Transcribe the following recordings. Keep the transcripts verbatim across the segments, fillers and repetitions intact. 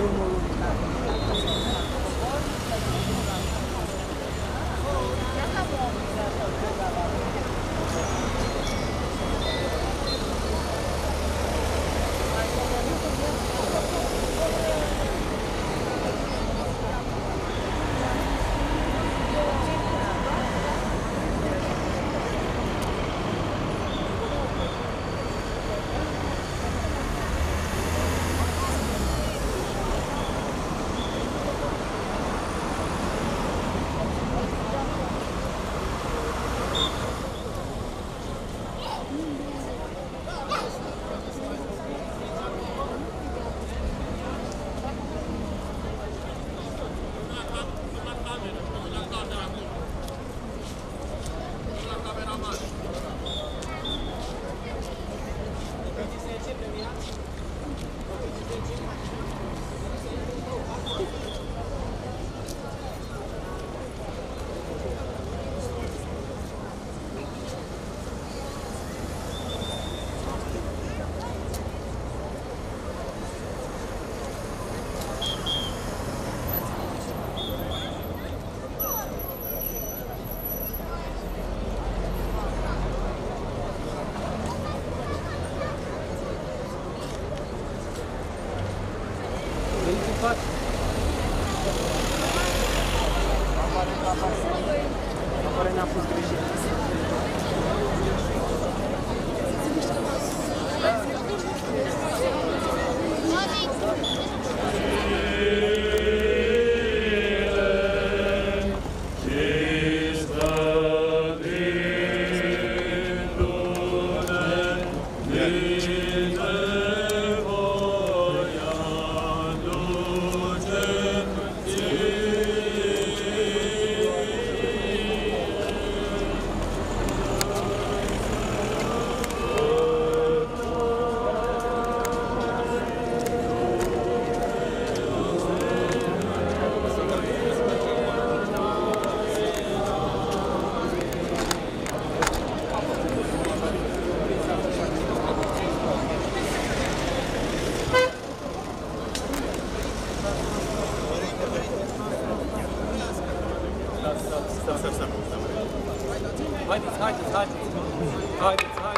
Apare ne-a fost greșit. Haideți, haideți, haideți! Haideți, haideți!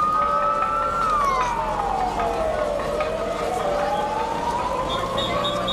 Thank you.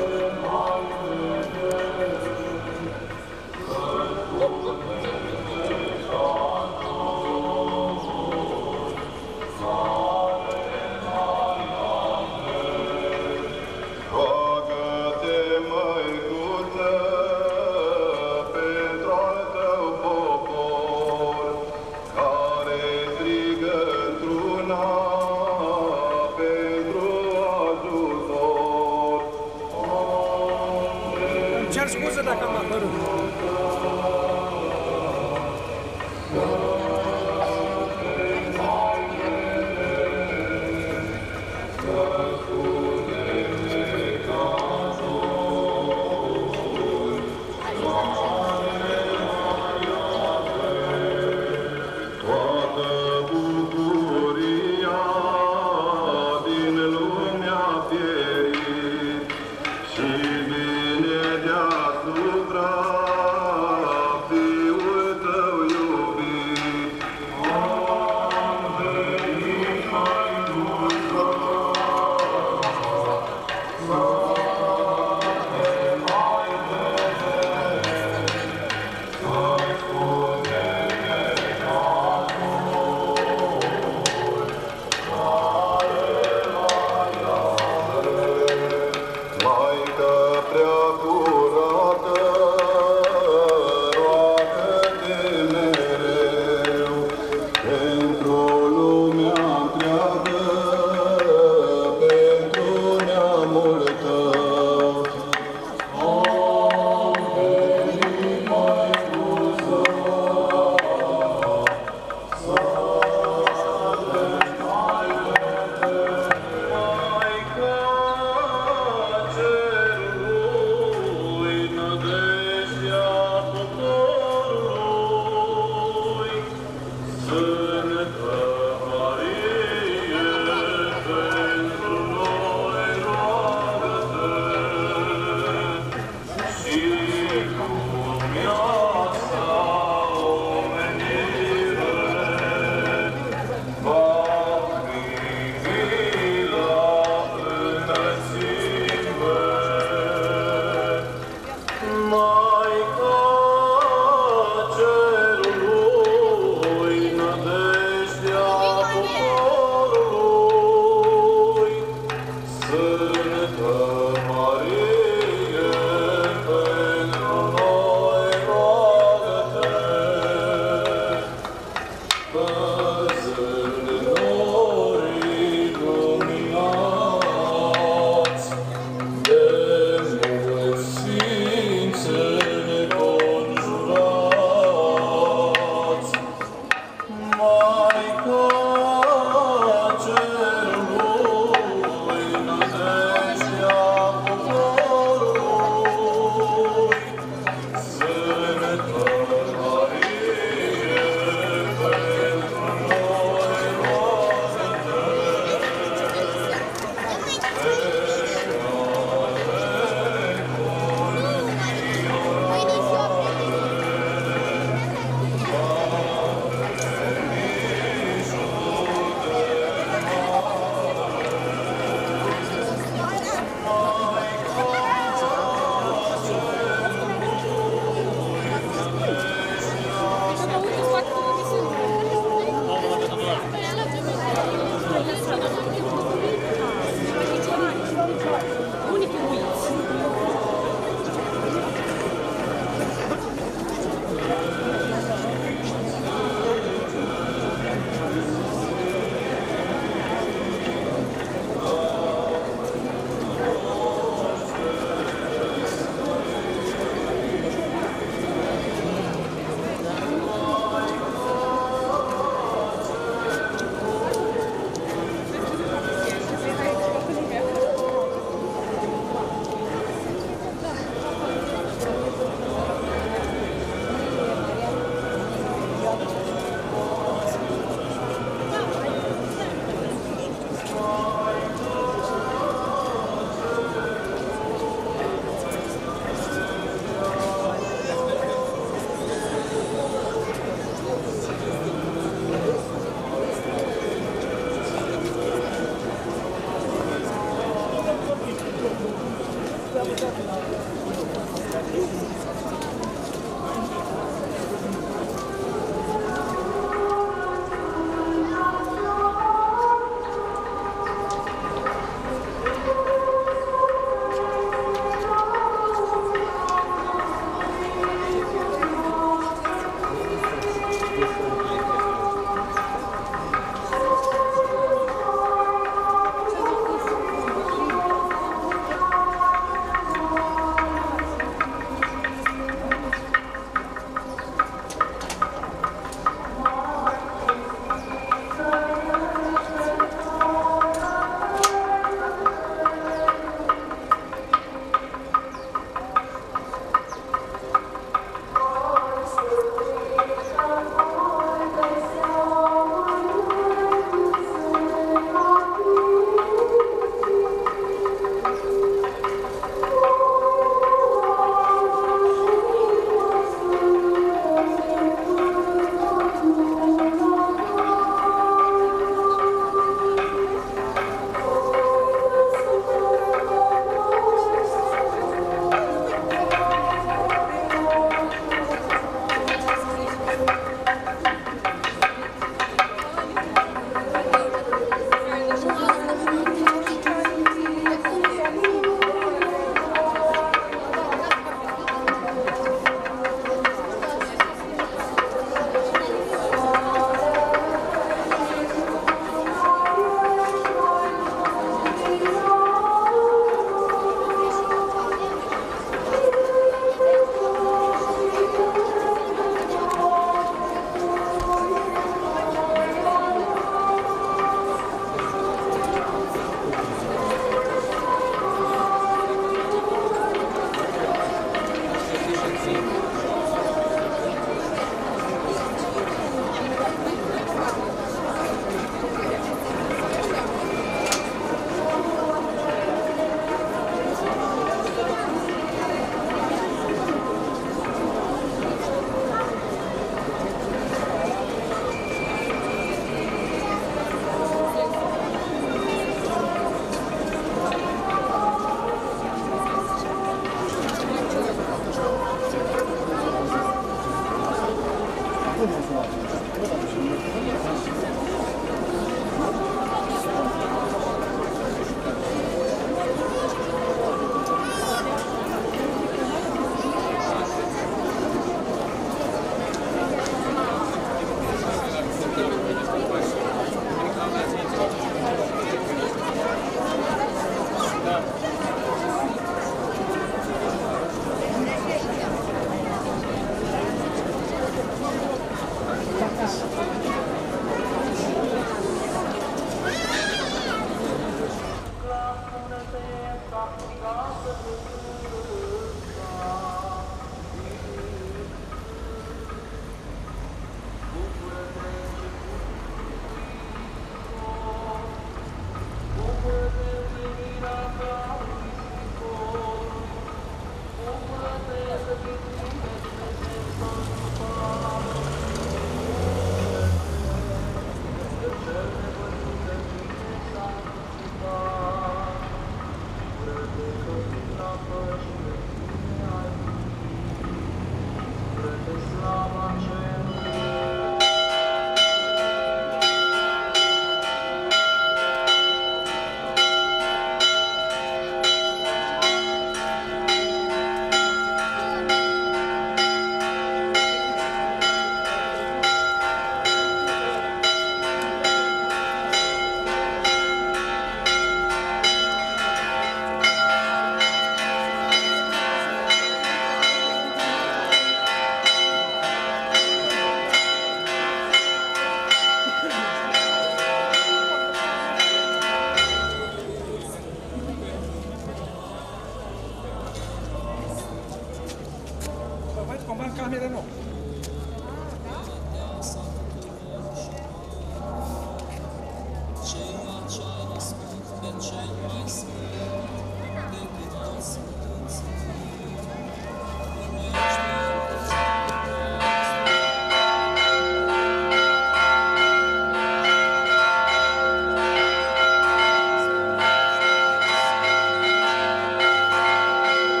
Amen.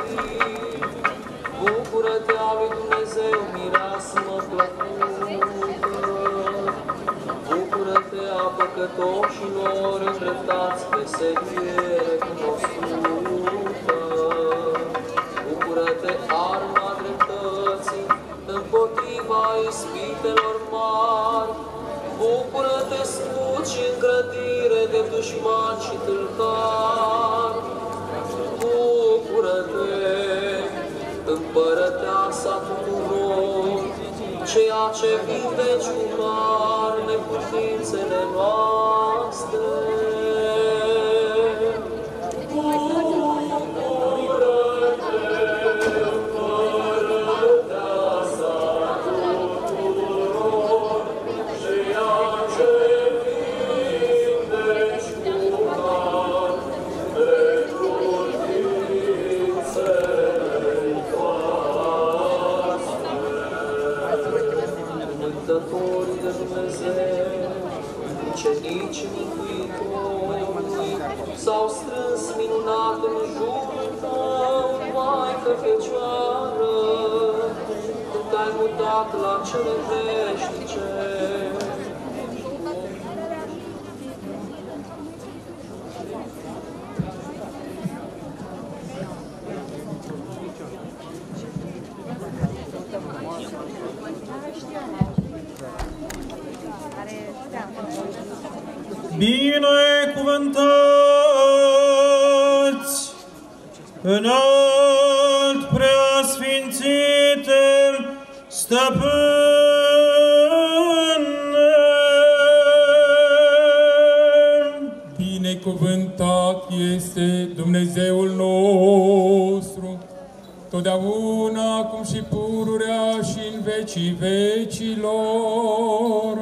Bucură-te a lui Dumnezeu, mireasmă plăcută. Bucură-te a păcătoșilor îndreptați veselie recunoscută. Bucură-te arma dreptății împotriva ispitelor mari. Bucură-te scut și încrătire de dușmani și tâlhari. Bucură-te, împărăteasa tuturor, ceea ce vindeci cu mari neputințele noastre. Mântătorii de Dumnezeu, ucenicii Mântuitorului, s-au strâns minunat în jurul tău, Maică Fecioară, când te-ai mutat la cele veșnice. Binecuvântați înalt preasfințite Stăpâne! Binecuvântat este Dumnezeul nostru, totdeauna, acum și pururea și în vecii vecilor.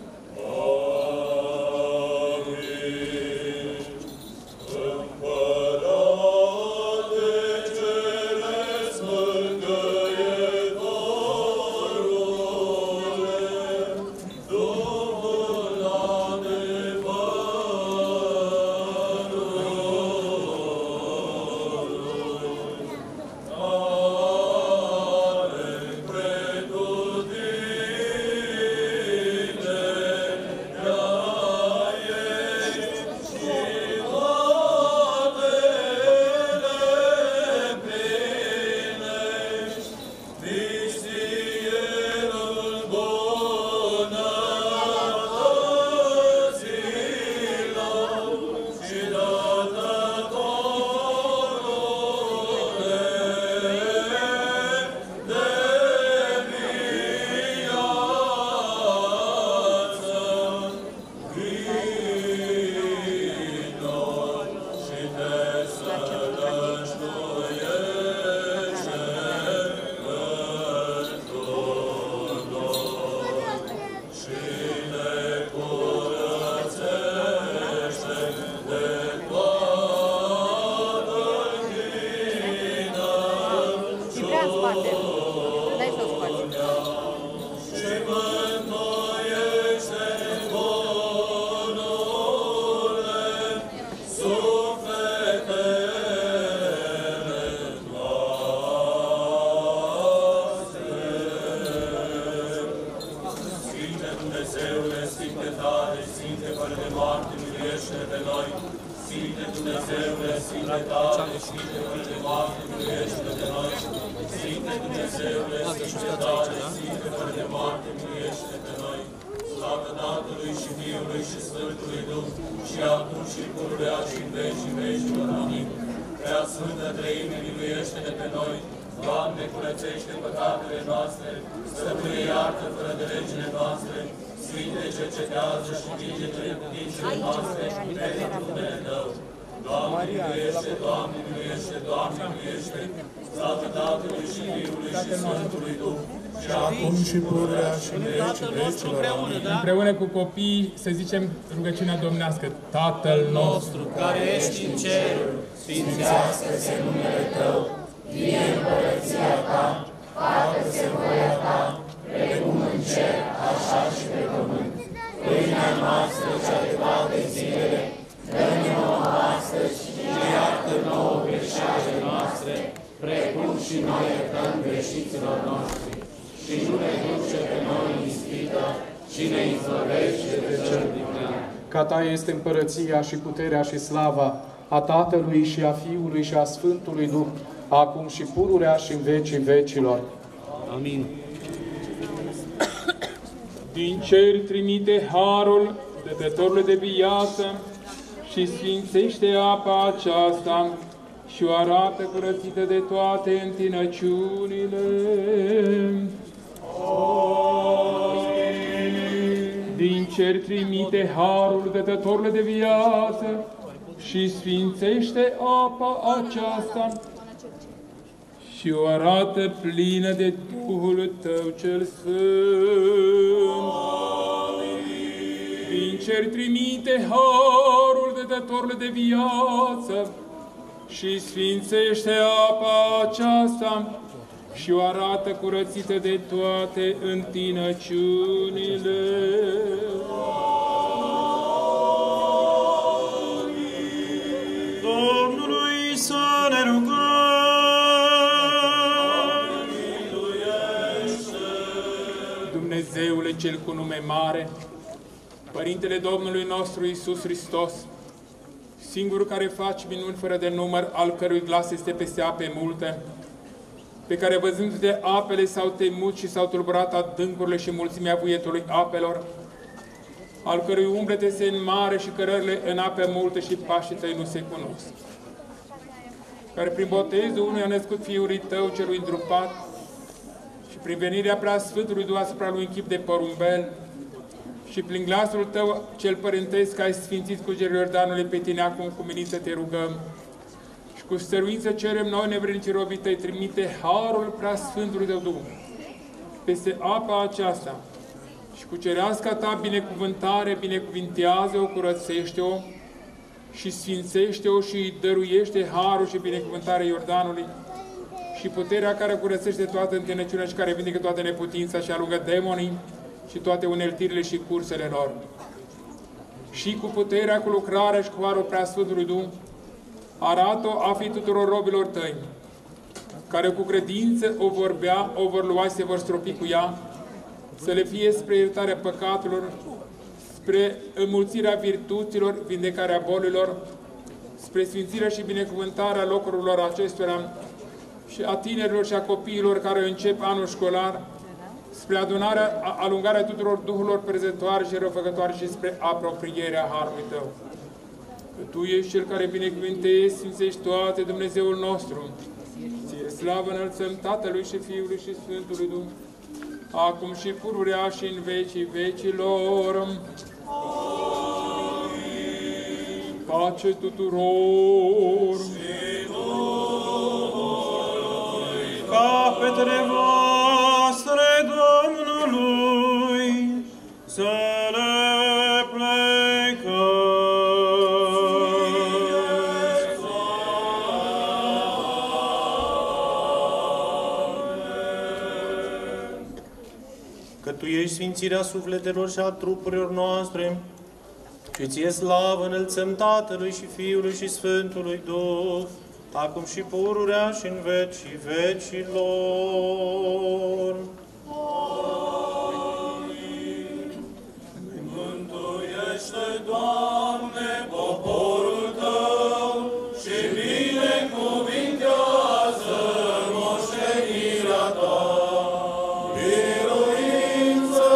Împreună cu copiii să zicem rugăciunea domnească. Tatăl nostru, care ești în ceruri, sfințească-se numele Tău, vie împărăția Ta, facă-se voia Ta, precum în cer, așa și pe pământ. Pâinea noastră cea de toate zilele, dă-ne nouă astăzi și iartă nouă greșelile noastre, precum și noi iertăm greșiților noștri. Și nu ne duce pe noi în ispită, ci ne izbăvește de cel din rea. Ca Ta este împărăția și puterea și slava a Tatălui și a Fiului și a Sfântului Duh, acum și pururea și în vecii vecilor. Amin. Din cer trimite harul, dătătorul de viață, și sfințește apa aceasta și o arată curățită de toate întinăciunile. Din cer trimite harul, dătătorul de viață, și sfințește apa aceasta și o arată plină de Duhul Tău cel Sfânt. Din cer trimite harul dătătorul de viață și sfințește apa aceasta și o arată curățită de toate întinăciunile. Domnului să ne rugăm. Dumnezeule cel cu nume mare, Părintele Domnului nostru Iisus Hristos, singurul care face minuni fără de număr, al cărui glas este peste ape multe, pe care văzându-te apele s-au temut și s-au tulburat adâncurile și mulțimea vuietului apelor, al cărui umbrete se înmare și cărările în ape multe și pașii tăi nu se cunosc, care prin botezul unui a născut Fiului tău celui întrupat și prin venirea Preasfântului Duh asupra lui în chip de porumbel și prin glasul tău cel părintesc ai sfințit cu gerul Iordanului pe tine acum cu meniță te rugăm și cu stăruință cerem noi nevrednicii robii tăi, trimite harul Preasfântului tău Duh peste apa aceasta și cu cereasca ta binecuvântare binecuvintează-o, curățește-o și sfințește-o și îi dăruiește harul și binecuvântarea Iordanului și puterea care curățește toată întinăciunea și care vindecă toată neputința și alungă demonii și toate uneltirile și cursele lor. Și cu puterea, cu lucrarea și cu harul Preasfântului Duh, arată-o a fi tuturor robilor tăi, care cu credință o vor bea, o vor lua și se vor stropi cu ea, să le fie spre iertarea păcatelor, spre înmulțirea virtuților, vindecarea bolilor, spre sfințirea și binecuvântarea locurilor acestora și a tinerilor și a copiilor care încep anul școlar, spre adunarea, alungarea tuturor duhurilor prezătoare și răufăcătoare și spre aproprierea harului tău. Că tu ești cel care binecuvântezi, sfințești toate, Dumnezeul nostru. Ție slavă înălțăm Tatălui și Fiului și Sfântului Duh, acum și pururea și în vecii vecilor. Amin. Pace tuturor! Capetele voastre Domnului să le plecați. Că Tu ești sfințirea sufletelor și a trupurilor noastre, și Ție slavă înălțăm Tatălui și Fiului și Sfântului Duh, acum și pururea și în vecii vecilor. Amin. Mântuiește, Doamne, poporul Tău și binecuvintează moștenirea Ta. Biruință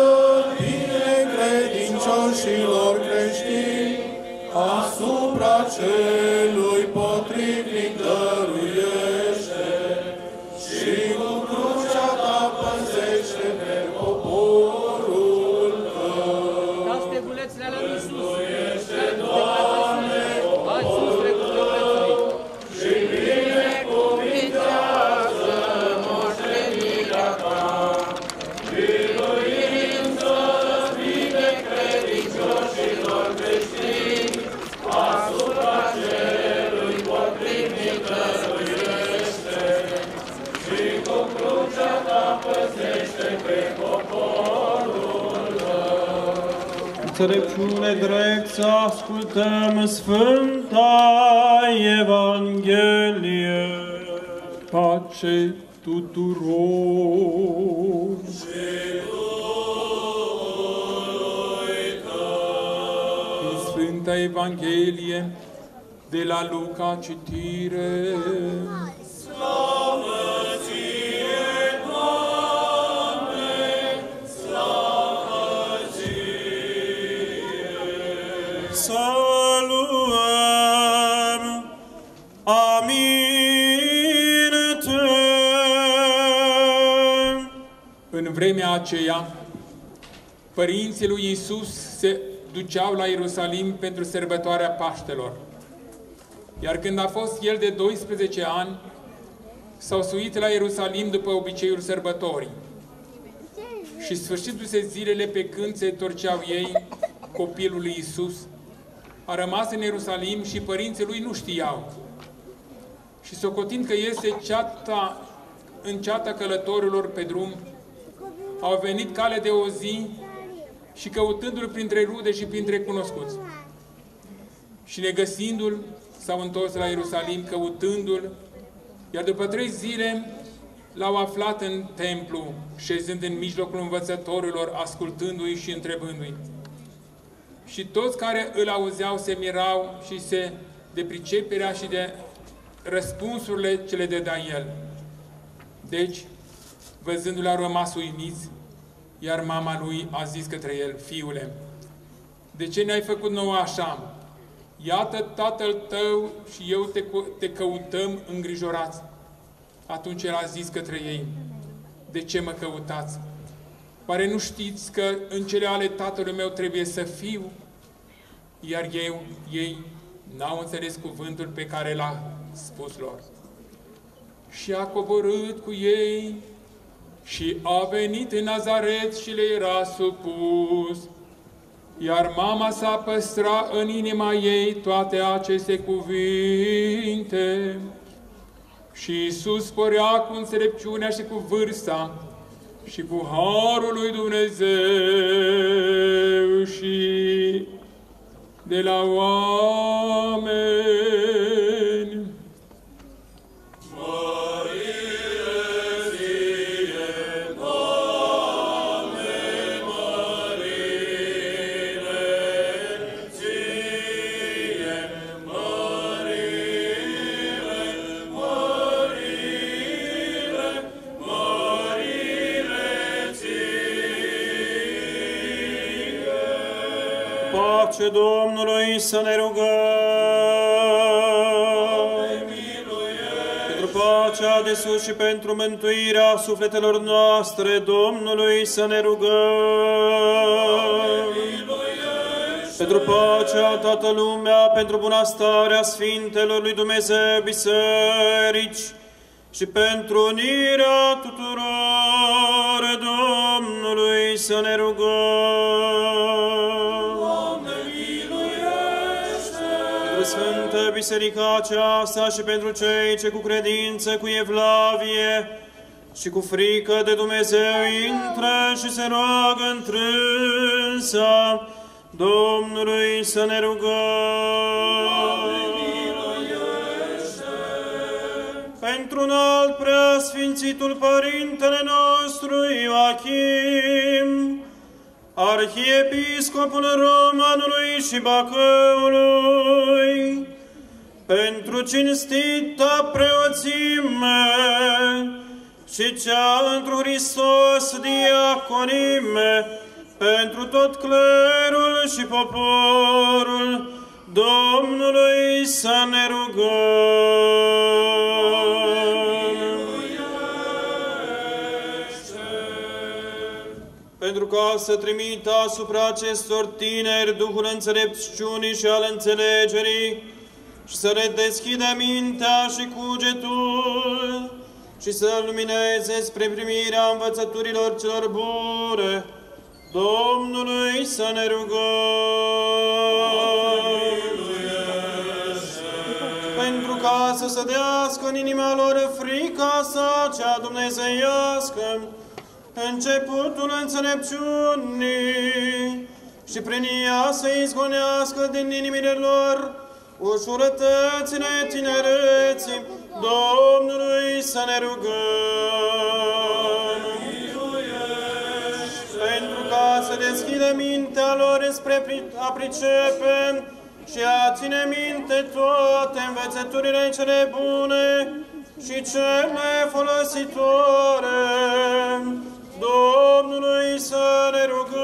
binecredincioșilor creștini asupra celui potrivnic dăruiește și cu crucea Ta păzește pe poporul Tău. Da stegulețele la Iisus, Doamne, hai sus, și binecuvintează moștenirea Ta. Biruință binecredincioșilor creștini asupra celui potrivnic dăruiește și cu crucea Ta păzește pe poporul Tău. Înțelepciune drept să ascultăm Sfânta Evanghelie. Pace pace tuturor. Din Sfânta Evanghelie de la Luca citire. Slavă ție, Doamne, slavă ție. Să luăm aminte. În vremea aceea, părinții lui Iisus se duceau la Ierusalim pentru sărbătoarea Paștelor. Iar când a fost el de doisprezece ani, s-au suit la Ierusalim după obiceiul sărbătorii. Și sfârșindu-se zilele pe când se întorceau ei, copilul lui Iisus a rămas în Ierusalim și părinții lui nu știau. Și socotind că este ceata, în ceata călătorilor pe drum, au venit cale de o zi și căutându-l printre rude și printre cunoscuți. Și negăsindu-l, s-au întors la Ierusalim căutându-l, iar după trei zile l-au aflat în templu, șezând în mijlocul învățătorilor, ascultându-i și întrebându-i. Și toți care îl auzeau se mirau și se de priceperea și de răspunsurile ce le dădea el. Deci, văzându-l, au rămas uimiți, iar mama lui a zis către el: Fiule, de ce ne-ai făcut nouă așa? Iată, tatăl tău și eu te, te căutăm îngrijorați. Atunci el a zis către ei: De ce mă căutați? Oare nu știți că în cele ale tatălui meu trebuie să fiu? Iar eu, ei n-au înțeles cuvântul pe care l-a spus lor. Și a coborât cu ei și a venit în Nazaret și le era supus. Iar mama sa păstra în inima ei toate aceste cuvinte. Și Iisus sporea cu înțelepciunea și cu vârsta și cu harul lui Dumnezeu și de la oameni. Pace Domnului, să ne rugăm. Pentru pacea de sus și pentru mântuirea sufletelor noastre, Domnului să ne rugăm. Pentru pacea toată lumea, pentru bunăstarea Sfintelor lui Dumnezeu biserici și pentru unirea tuturor, Domnului să ne rugăm. Sfântă Biserica aceasta și pentru cei ce cu credință, cu evlavie și cu frică de Dumnezeu intră și se roagă întrânsa, Domnului să ne rugăm. Pentru un alt preasfințitul Părintele nostru Ioachim, Arhiepiscopul Romanului și Bacăului, pentru cinstita preoțime și cea întru Hristos diaconime, pentru tot clerul și poporul Domnului să ne rugăm. Pentru ca să trimită asupra acestor tineri Duhul înțelepciunii și al înțelegerii și să le deschidă mintea și cugetul și să lumineze spre primirea învățăturilor celor bune, Domnului să ne rugăm. Pentru ca să sădească în inima lor frica sa cea dumnezeiască, începutul înțelepciunii și prin ea să izgonească din inimile lor ușurătățile tinereții, Domnului să ne rugăm. Pentru ca să deschidă mintea lor spre a pricepe și a ține minte toate învățăturile cele bune și cele folositoare, Domnului să ne rugăm.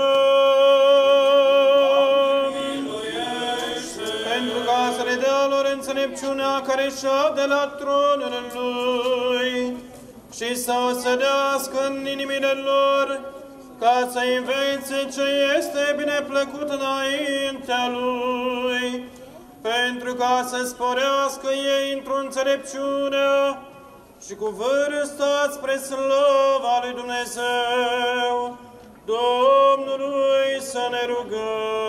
Pentru ca să le dea lor înțelepciunea care și-a de la tronul Lui și să o sădească în inimile lor, ca să învețe ce este bine plăcut înaintea Lui, pentru ca să sporească ei într-o înțelepciune și cu vârsta spre slava lui Dumnezeu, Domnului să ne rugăm.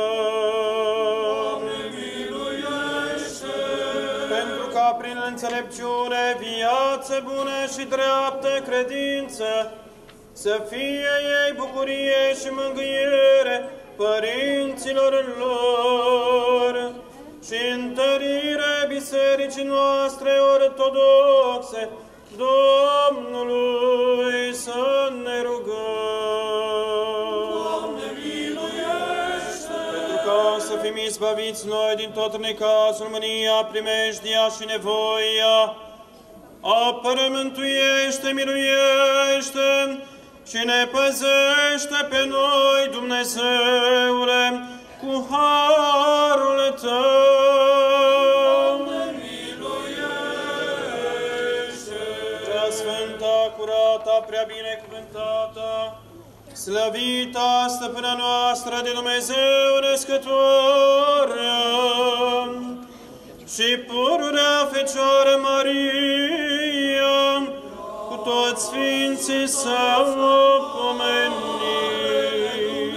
Pentru ca prin înțelepciune, viață bună și dreaptă credință, să fie ei bucurie și mângâiere părinților lor și întărire bisericii noastre ortodoxe, Domnului să ne rugăm. Doamne, miluiește! Pentru ca să fim izbăviți noi din tot necazul, mânia, primejdia și nevoia, apără, mântuiește, miluiește și ne păzește pe noi, Dumnezeule, cu harul Tău. Doamne, miluiește! Prea sfânta, curata, prea binecuvântată, slăvita stăpâna noastră de Dumnezeu născătoare și pururea Fecioară Maria, cu toți Sfinții să o pomenim.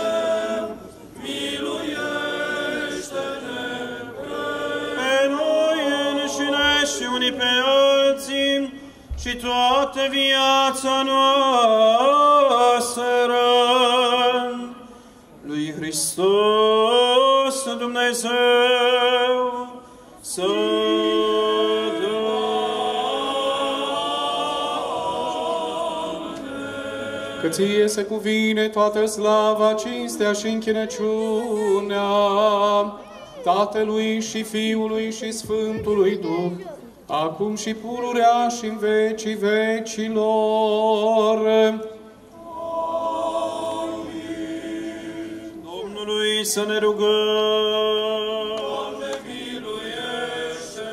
Miluiește-ne pe noi înșine și unii pe alții și toată viața noastră lui Hristos Dumnezeu să Că ție se cuvine toată slava, cinstea și închinăciunea Tatălui și Fiului și Sfântului Duh, acum și pururea și în vecii vecilor. Domnului să ne rugăm. Doamne, miluiește!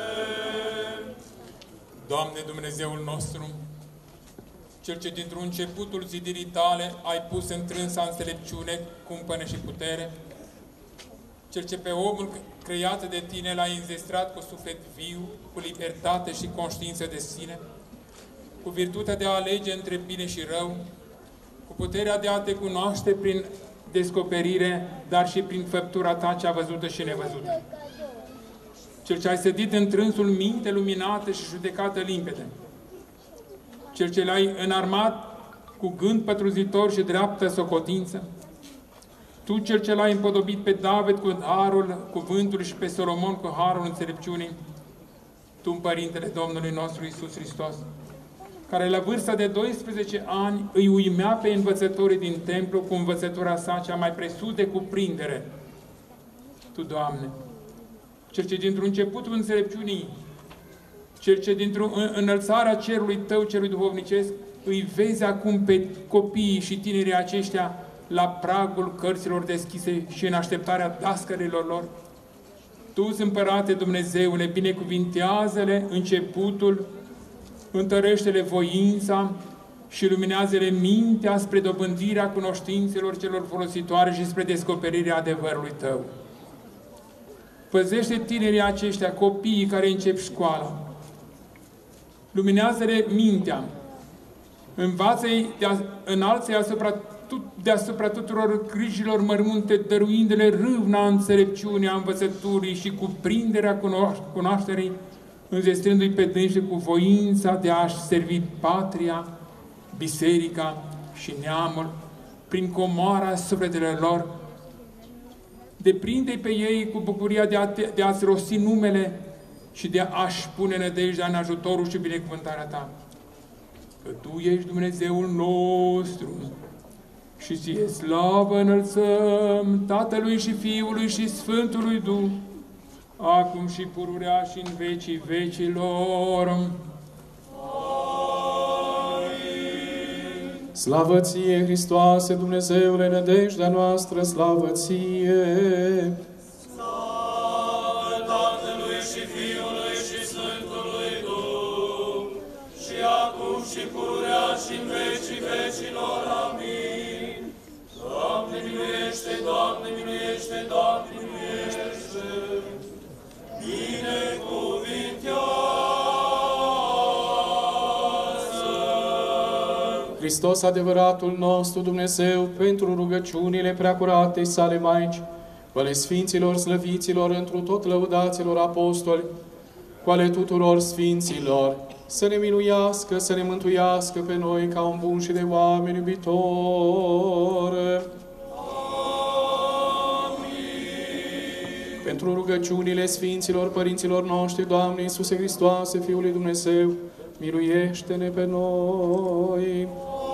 Doamne Dumnezeul nostru, Cel ce dintr-un începutul zidirii Tale ai pus întrânsa înțelepciune, cumpăne și putere, Cel ce pe omul creat de Tine l-ai înzestrat cu suflet viu, cu libertate și conștiință de sine, cu virtutea de a alege între bine și rău, cu puterea de a Te cunoaște prin descoperire, dar și prin făptura Ta cea văzută și nevăzută. Cel ce ai sădit întrânsul minte luminată și judecată limpede, Cel ce l-ai înarmat cu gând pătruzitor și dreaptă socotință, Tu, Cel ce l-ai împodobit pe David cu harul cuvântului și pe Solomon cu harul înțelepciunii, Tu, Părintele Domnului nostru Iisus Hristos, care la vârsta de doisprezece ani îi uimea pe învățătorii din templu cu învățătura sa cea mai presus de cuprindere. Tu, Doamne, Cel ce dintr-un începutul înțelepciunii, Cel ce dintr-o înălțarea cerului Tău, celui duhovnicesc, îi vezi acum pe copiii și tinerii aceștia la pragul cărților deschise și în așteptarea dascărilor lor. Tu, Împărate Dumnezeule, binecuvintează-le începutul, întărește-le voința și luminează-le mintea spre dobândirea cunoștințelor celor folositoare și spre descoperirea adevărului Tău. Păzește tinerii aceștia, copiii care încep școala. Luminează-le mintea. Învață-i, înalță-i asupra, deasupra tuturor grijilor mărunte, dăruindu-le râvna înțelepciunea învățăturii și cuprinderea cunoașterii, înzestrându-i pe dânsi cu voința de a-și servi patria, biserica și neamul prin comoara sufletelor lor. Deprinde-i pe ei cu bucuria de, a te, de a-ți rosti numele și de a-și pune nădejdea în ajutorul și binecuvântarea Ta. Că Tu ești Dumnezeul nostru și Ție slavă înălțăm Tatălui și Fiului și Sfântului Duh, acum și pururea și în vecii vecilor. Slavă Ție, Hristoase, Dumnezeule, nădejdea noastră, slavă Ție! Slavă Tatălui și Fiului și Sfântului Duh, și acum și pururea și în vecii vecilor. Amin. Doamne miluiește, Doamne miluiește, Doamne miluiește! Binecuvintează! Hristos, adevăratul nostru Dumnezeu, pentru rugăciunile preacuratei sale Maici, cu ale Sfinților slăviților, întru tot lăudaților apostoli, cu ale tuturor Sfinților, să ne miluiască, să ne mântuiască pe noi ca un bun și de oameni iubitor. Pentru rugăciunile Sfinților Părinților noștri, Doamne Iisuse Hristoase, Fiul lui Dumnezeu, miluiește-ne pe noi.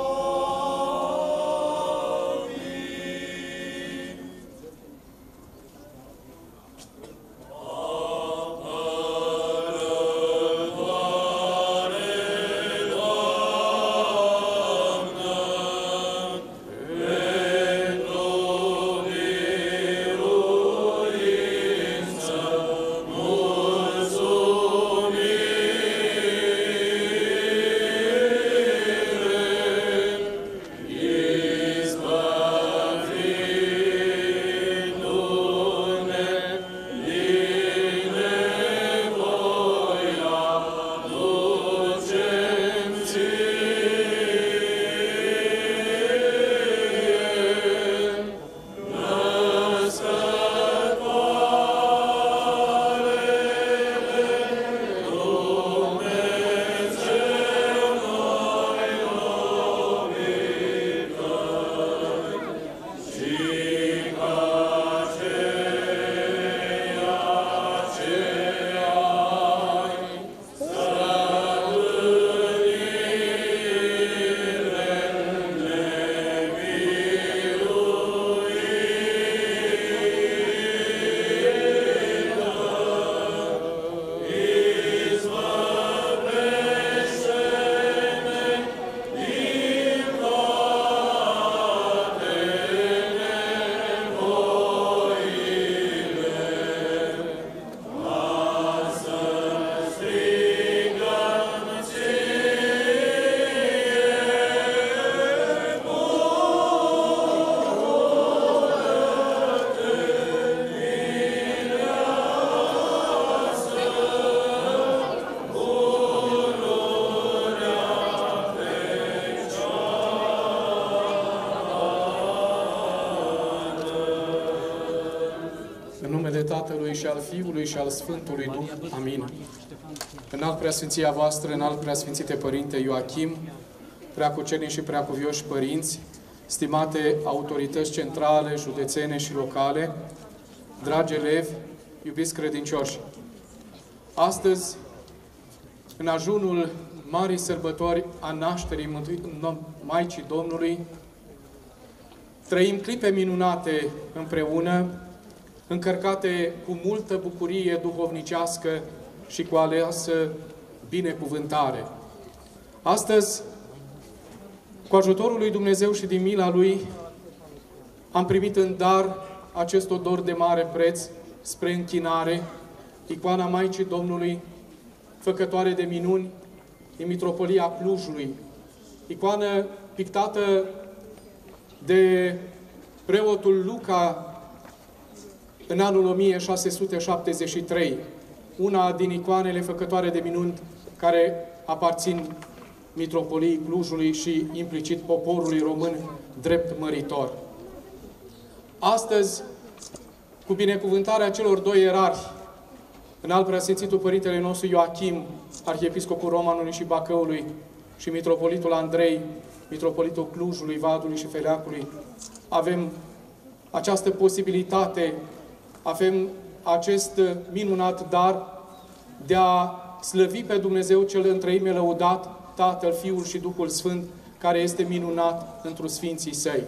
În numele Tatălui și al Fiului și al Sfântului Duh. Amin. Înalt Preasfinția voastră, înalt Preasfințite Părinte Ioachim, preacucernici și preacuvioși părinți, stimate autorități centrale, județene și locale, dragi elevi, iubiți credincioși. Astăzi, în ajunul Marii Sărbători a nașterii Maicii Domnului, trăim clipe minunate împreună, încărcate cu multă bucurie duhovnicească și cu aleasă binecuvântare. Astăzi, cu ajutorul lui Dumnezeu și din mila Lui, am primit în dar acest odor de mare preț spre închinare, icoana Maicii Domnului, făcătoare de minuni, din Mitropolia Clujului, icoană pictată de preotul Luca în anul o mie șase sute șaptezeci și trei, una din icoanele făcătoare de minuni care aparțin Mitropoliei Clujului și implicit poporului român drept măritor. Astăzi, cu binecuvântarea celor doi erari, înalt preasfințitul Părintele nostru Ioachim, arhiepiscopul Romanului și Bacăului, și mitropolitul Andrei, mitropolitul Clujului, Vadului și Feleacului, avem această posibilitate, avem acest minunat dar de a slăvi pe Dumnezeu cel întreime lăudat, Tatăl, Fiul și Duhul Sfânt, care este minunat întru Sfinții Săi.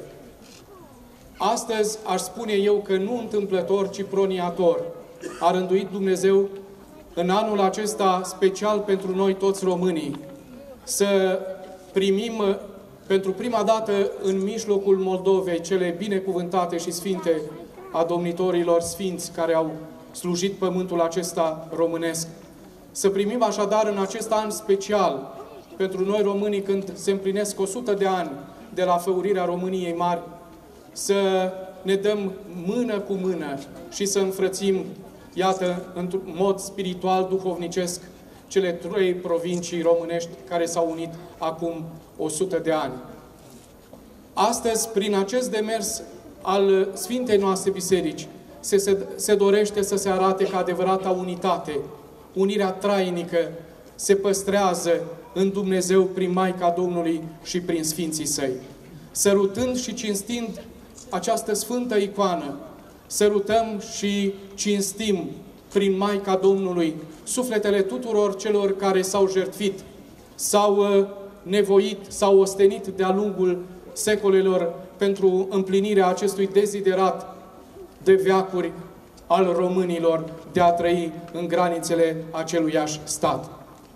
Astăzi aș spune eu că nu întâmplător, ci proniator a rânduit Dumnezeu în anul acesta special pentru noi toți românii să primim pentru prima dată în mijlocul Moldovei cele binecuvântate și sfinte a domnitorilor sfinți care au slujit pământul acesta românesc. Să primim așadar în acest an special pentru noi românii, când se împlinesc o sută de ani de la făurirea României Mari, să ne dăm mână cu mână și să înfrățim, iată, într-un mod spiritual, duhovnicesc, cele trei provincii românești care s-au unit acum o sută de ani. Astăzi, prin acest demers al Sfintei noastre Biserici, se, se, se dorește să se arate ca adevărata unitate. Unirea trainică se păstrează în Dumnezeu prin Maica Domnului și prin Sfinții Săi. Sărutând și cinstind această sfântă icoană, sărutăm și cinstim prin Maica Domnului sufletele tuturor celor care s-au jertfit, s-au nevoit, s-au ostenit de-a lungul secolelor pentru împlinirea acestui deziderat de veacuri al românilor de a trăi în granițele aceluiași stat.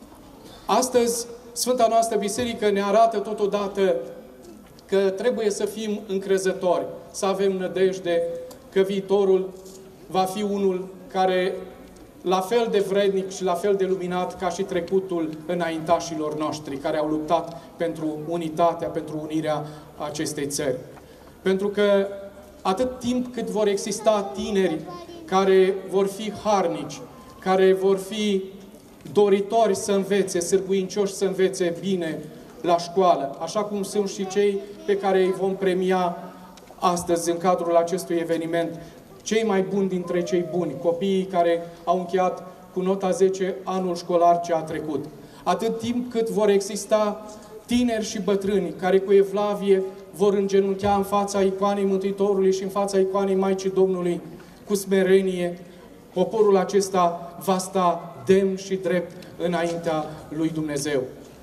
Astăzi, Sfânta noastră Biserică ne arată totodată că trebuie să fim încrezători, să avem nădejde că viitorul va fi unul care, la fel de vrednic și la fel de luminat ca și trecutul înaintașilor noștri, care au luptat pentru unitatea, pentru unirea acestei țări. Pentru că atât timp cât vor exista tineri care vor fi harnici, care vor fi doritori să învețe, sârguincioși să învețe bine la școală, așa cum sunt și cei pe care îi vom premia astăzi în cadrul acestui eveniment, cei mai buni dintre cei buni, copiii care au încheiat cu nota zece anul școlar ce a trecut. Atât timp cât vor exista tineri și bătrâni care cu evlavie vor îngenunchea în fața icoanei Mântuitorului și în fața icoanei Maicii Domnului cu smerenie, poporul acesta va sta demn și drept înaintea lui Dumnezeu.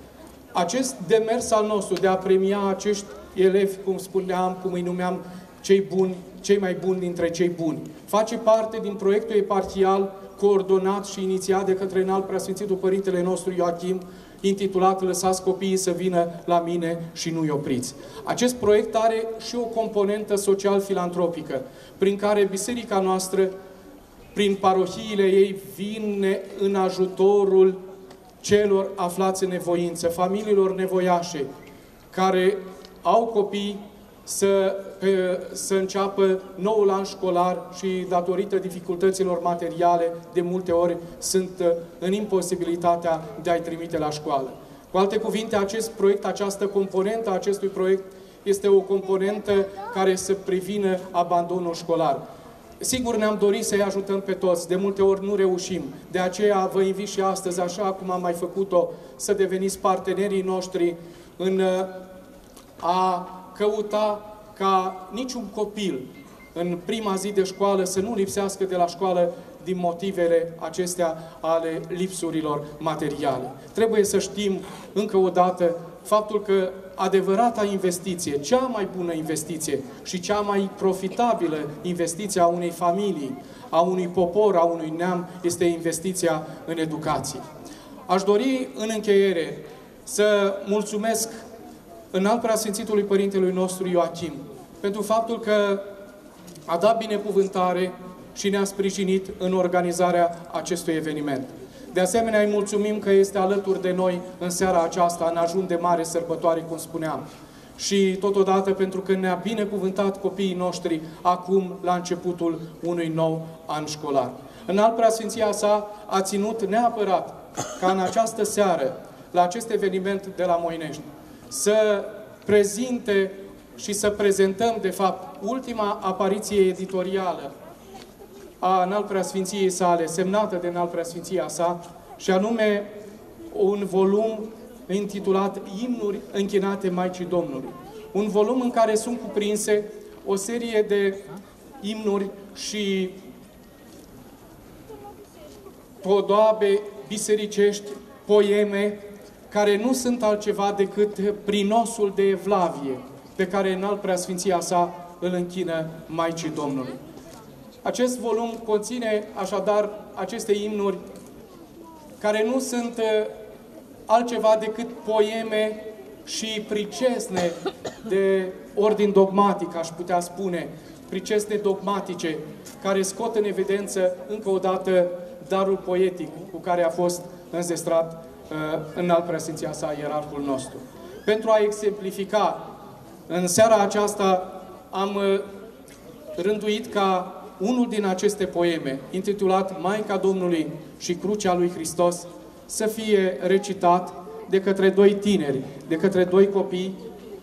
Acest demers al nostru de a premia acești elevi, cum spuneam, cum îi numeam, cei buni, cei mai buni dintre cei buni, face parte din proiectul eparhial coordonat și inițiat de către Înalt Preasfințitul Părintele nostru Ioachim, intitulat Lăsați copiii să vină la mine și nu-i opriți. Acest proiect are și o componentă social-filantropică, prin care biserica noastră, prin parohiile ei, vine în ajutorul celor aflați în nevoință, familiilor nevoiașe, care au copii să, să înceapă noul an școlar și, datorită dificultăților materiale, de multe ori sunt în imposibilitatea de a-i trimite la școală. Cu alte cuvinte, acest proiect, această componentă a acestui proiect este o componentă care să prevină abandonul școlar. Sigur, ne-am dorit să-i ajutăm pe toți, de multe ori nu reușim. De aceea vă invit și astăzi, așa cum am mai făcut-o, să deveniți partenerii noștri în a căuta ca niciun copil în prima zi de școală să nu lipsească de la școală din motivele acestea ale lipsurilor materiale. Trebuie să știm încă o dată faptul că adevărata investiție, cea mai bună investiție și cea mai profitabilă investiție a unei familii, a unui popor, a unui neam, este investiția în educație. Aș dori în încheiere să mulțumesc Înalt Preasfințitului Părintelui nostru Ioachim pentru faptul că a dat binecuvântare și ne-a sprijinit în organizarea acestui eveniment. De asemenea, îi mulțumim că este alături de noi în seara aceasta, în ajun de mare sărbătoare, cum spuneam. Și totodată pentru că ne-a binecuvântat copiii noștri acum, la începutul unui nou an școlar. Înalt Preasfinția sa a ținut neapărat ca în această seară, la acest eveniment de la Moinești, să prezinte și să prezentăm, de fapt, ultima apariție editorială a Înalt Preasfinției sale, semnată de Înalt Preasfinția sa, și anume un volum intitulat Imnuri închinate Maicii Domnului. Un volum în care sunt cuprinse o serie de imnuri și podoabe bisericești, poeme, care nu sunt altceva decât prinosul de evlavie pe care înalt preasfinția sa îl închină Maicii Domnului. Acest volum conține așadar aceste imnuri care nu sunt altceva decât poeme și pricesne de ordin dogmatic, aș putea spune, pricesne dogmatice, care scot în evidență încă o dată darul poetic cu care a fost înzestrat uh, înalt preasfinția sa ierarhul nostru. Pentru a exemplifica, în seara aceasta am uh, rânduit ca unul din aceste poeme, intitulat Maica Domnului și Crucea lui Hristos, să fie recitat de către doi tineri, de către doi copii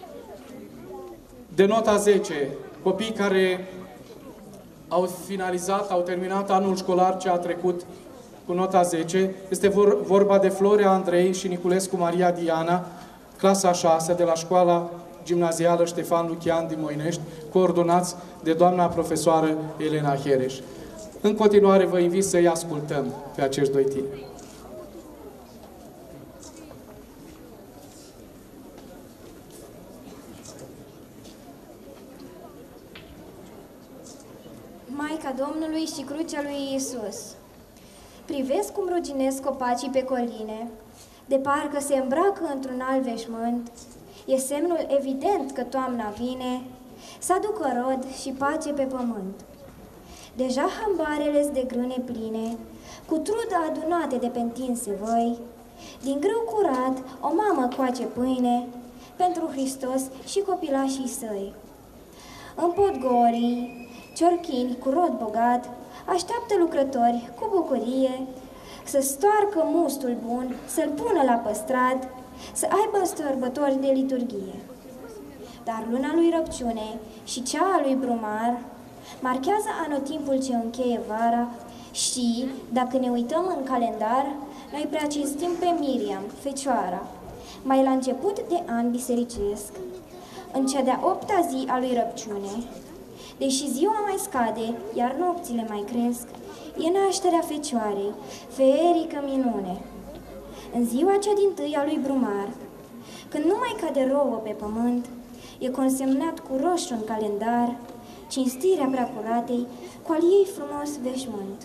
de nota zece, copii care au finalizat, au terminat anul școlar ce a trecut cu nota zece. Este vor, vorba de Florea Andrei și Niculescu Maria Diana, clasa a șasea de la școala gimnazială Ștefan Lucian din Moinești, coordonați de doamna profesoară Elena Hereș. În continuare vă invit să-i ascultăm pe acești doi tineri. Maica Domnului și Crucea lui Iisus. Privesc cum ruginesc copacii pe coline, de parcă se îmbracă într-un alt veșmânt. E semnul evident că toamna vine, să aducă rod și pace pe pământ. Deja hambarele-s de grâne pline, cu trudă adunate de pe întinse văi. Din grâu curat, o mamă coace pâine, pentru Hristos și copilașii săi. În podgorii, ciorchini cu rod bogat, așteaptă lucrători cu bucurie să stoarcă mustul bun, să-l pună la păstrat, să aibă sărbători de liturghie. Dar luna lui Răbciune și cea a lui Brumar marchează anotimpul ce încheie vara și, dacă ne uităm în calendar, noi prea cinstim pe Miriam, Fecioara, mai la început de an bisericesc, în cea de-a opta zi a lui Răbciune. Deși ziua mai scade, iar nopțile mai cresc, e nașterea Fecioarei, feerică minune. În ziua cea dintâi a lui Brumar, când nu mai cade rouă pe pământ, e consemnat cu roșu în calendar cinstirea Preacuratei cu al ei frumos veșmânt.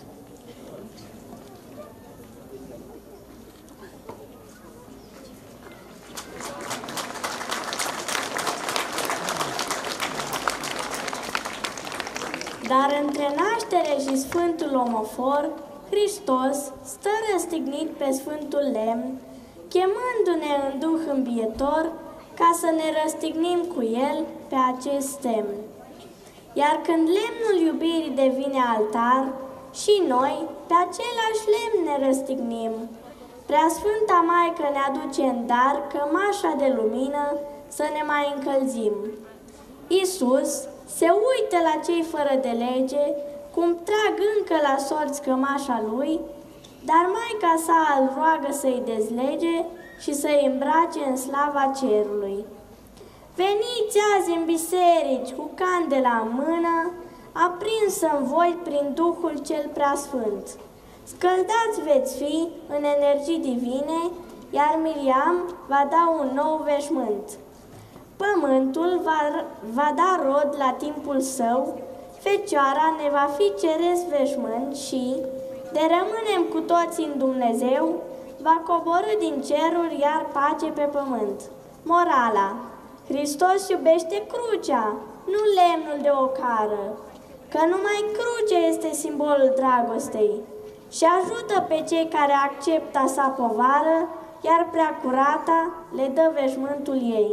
Dar între naștere și Sfântul Omofor, Hristos stă răstignit pe Sfântul Lemn, chemându-ne în duh îmbietor ca să ne răstignim cu el pe acest semn. Iar când lemnul iubirii devine altar, și noi pe același lemn ne răstignim. Preasfânta Maică ne aduce în dar cămașa de lumină să ne mai încălzim. Iisus se uită la cei fără de lege, cum trag încă la sorți cămașa lui, dar Maica sa îl roagă să-i dezlege și să-i îmbrace în slava cerului. Veniți azi în biserici cu candela în mână, aprinsă în voi prin Duhul cel Preasfânt. Scăldați veți fi în energii divine, iar Miriam va da un nou veșmânt. Pământul va, va da rod la timpul său, Fecioara ne va fi ceresc veșmânt și, de rămânem cu toții în Dumnezeu, va coborî din ceruri iar pace pe pământ. Morala: Hristos iubește crucea, nu lemnul de ocară, că numai crucea este simbolul dragostei și ajută pe cei care acceptă a sa povară, iar Preacurata le dă veșmântul ei.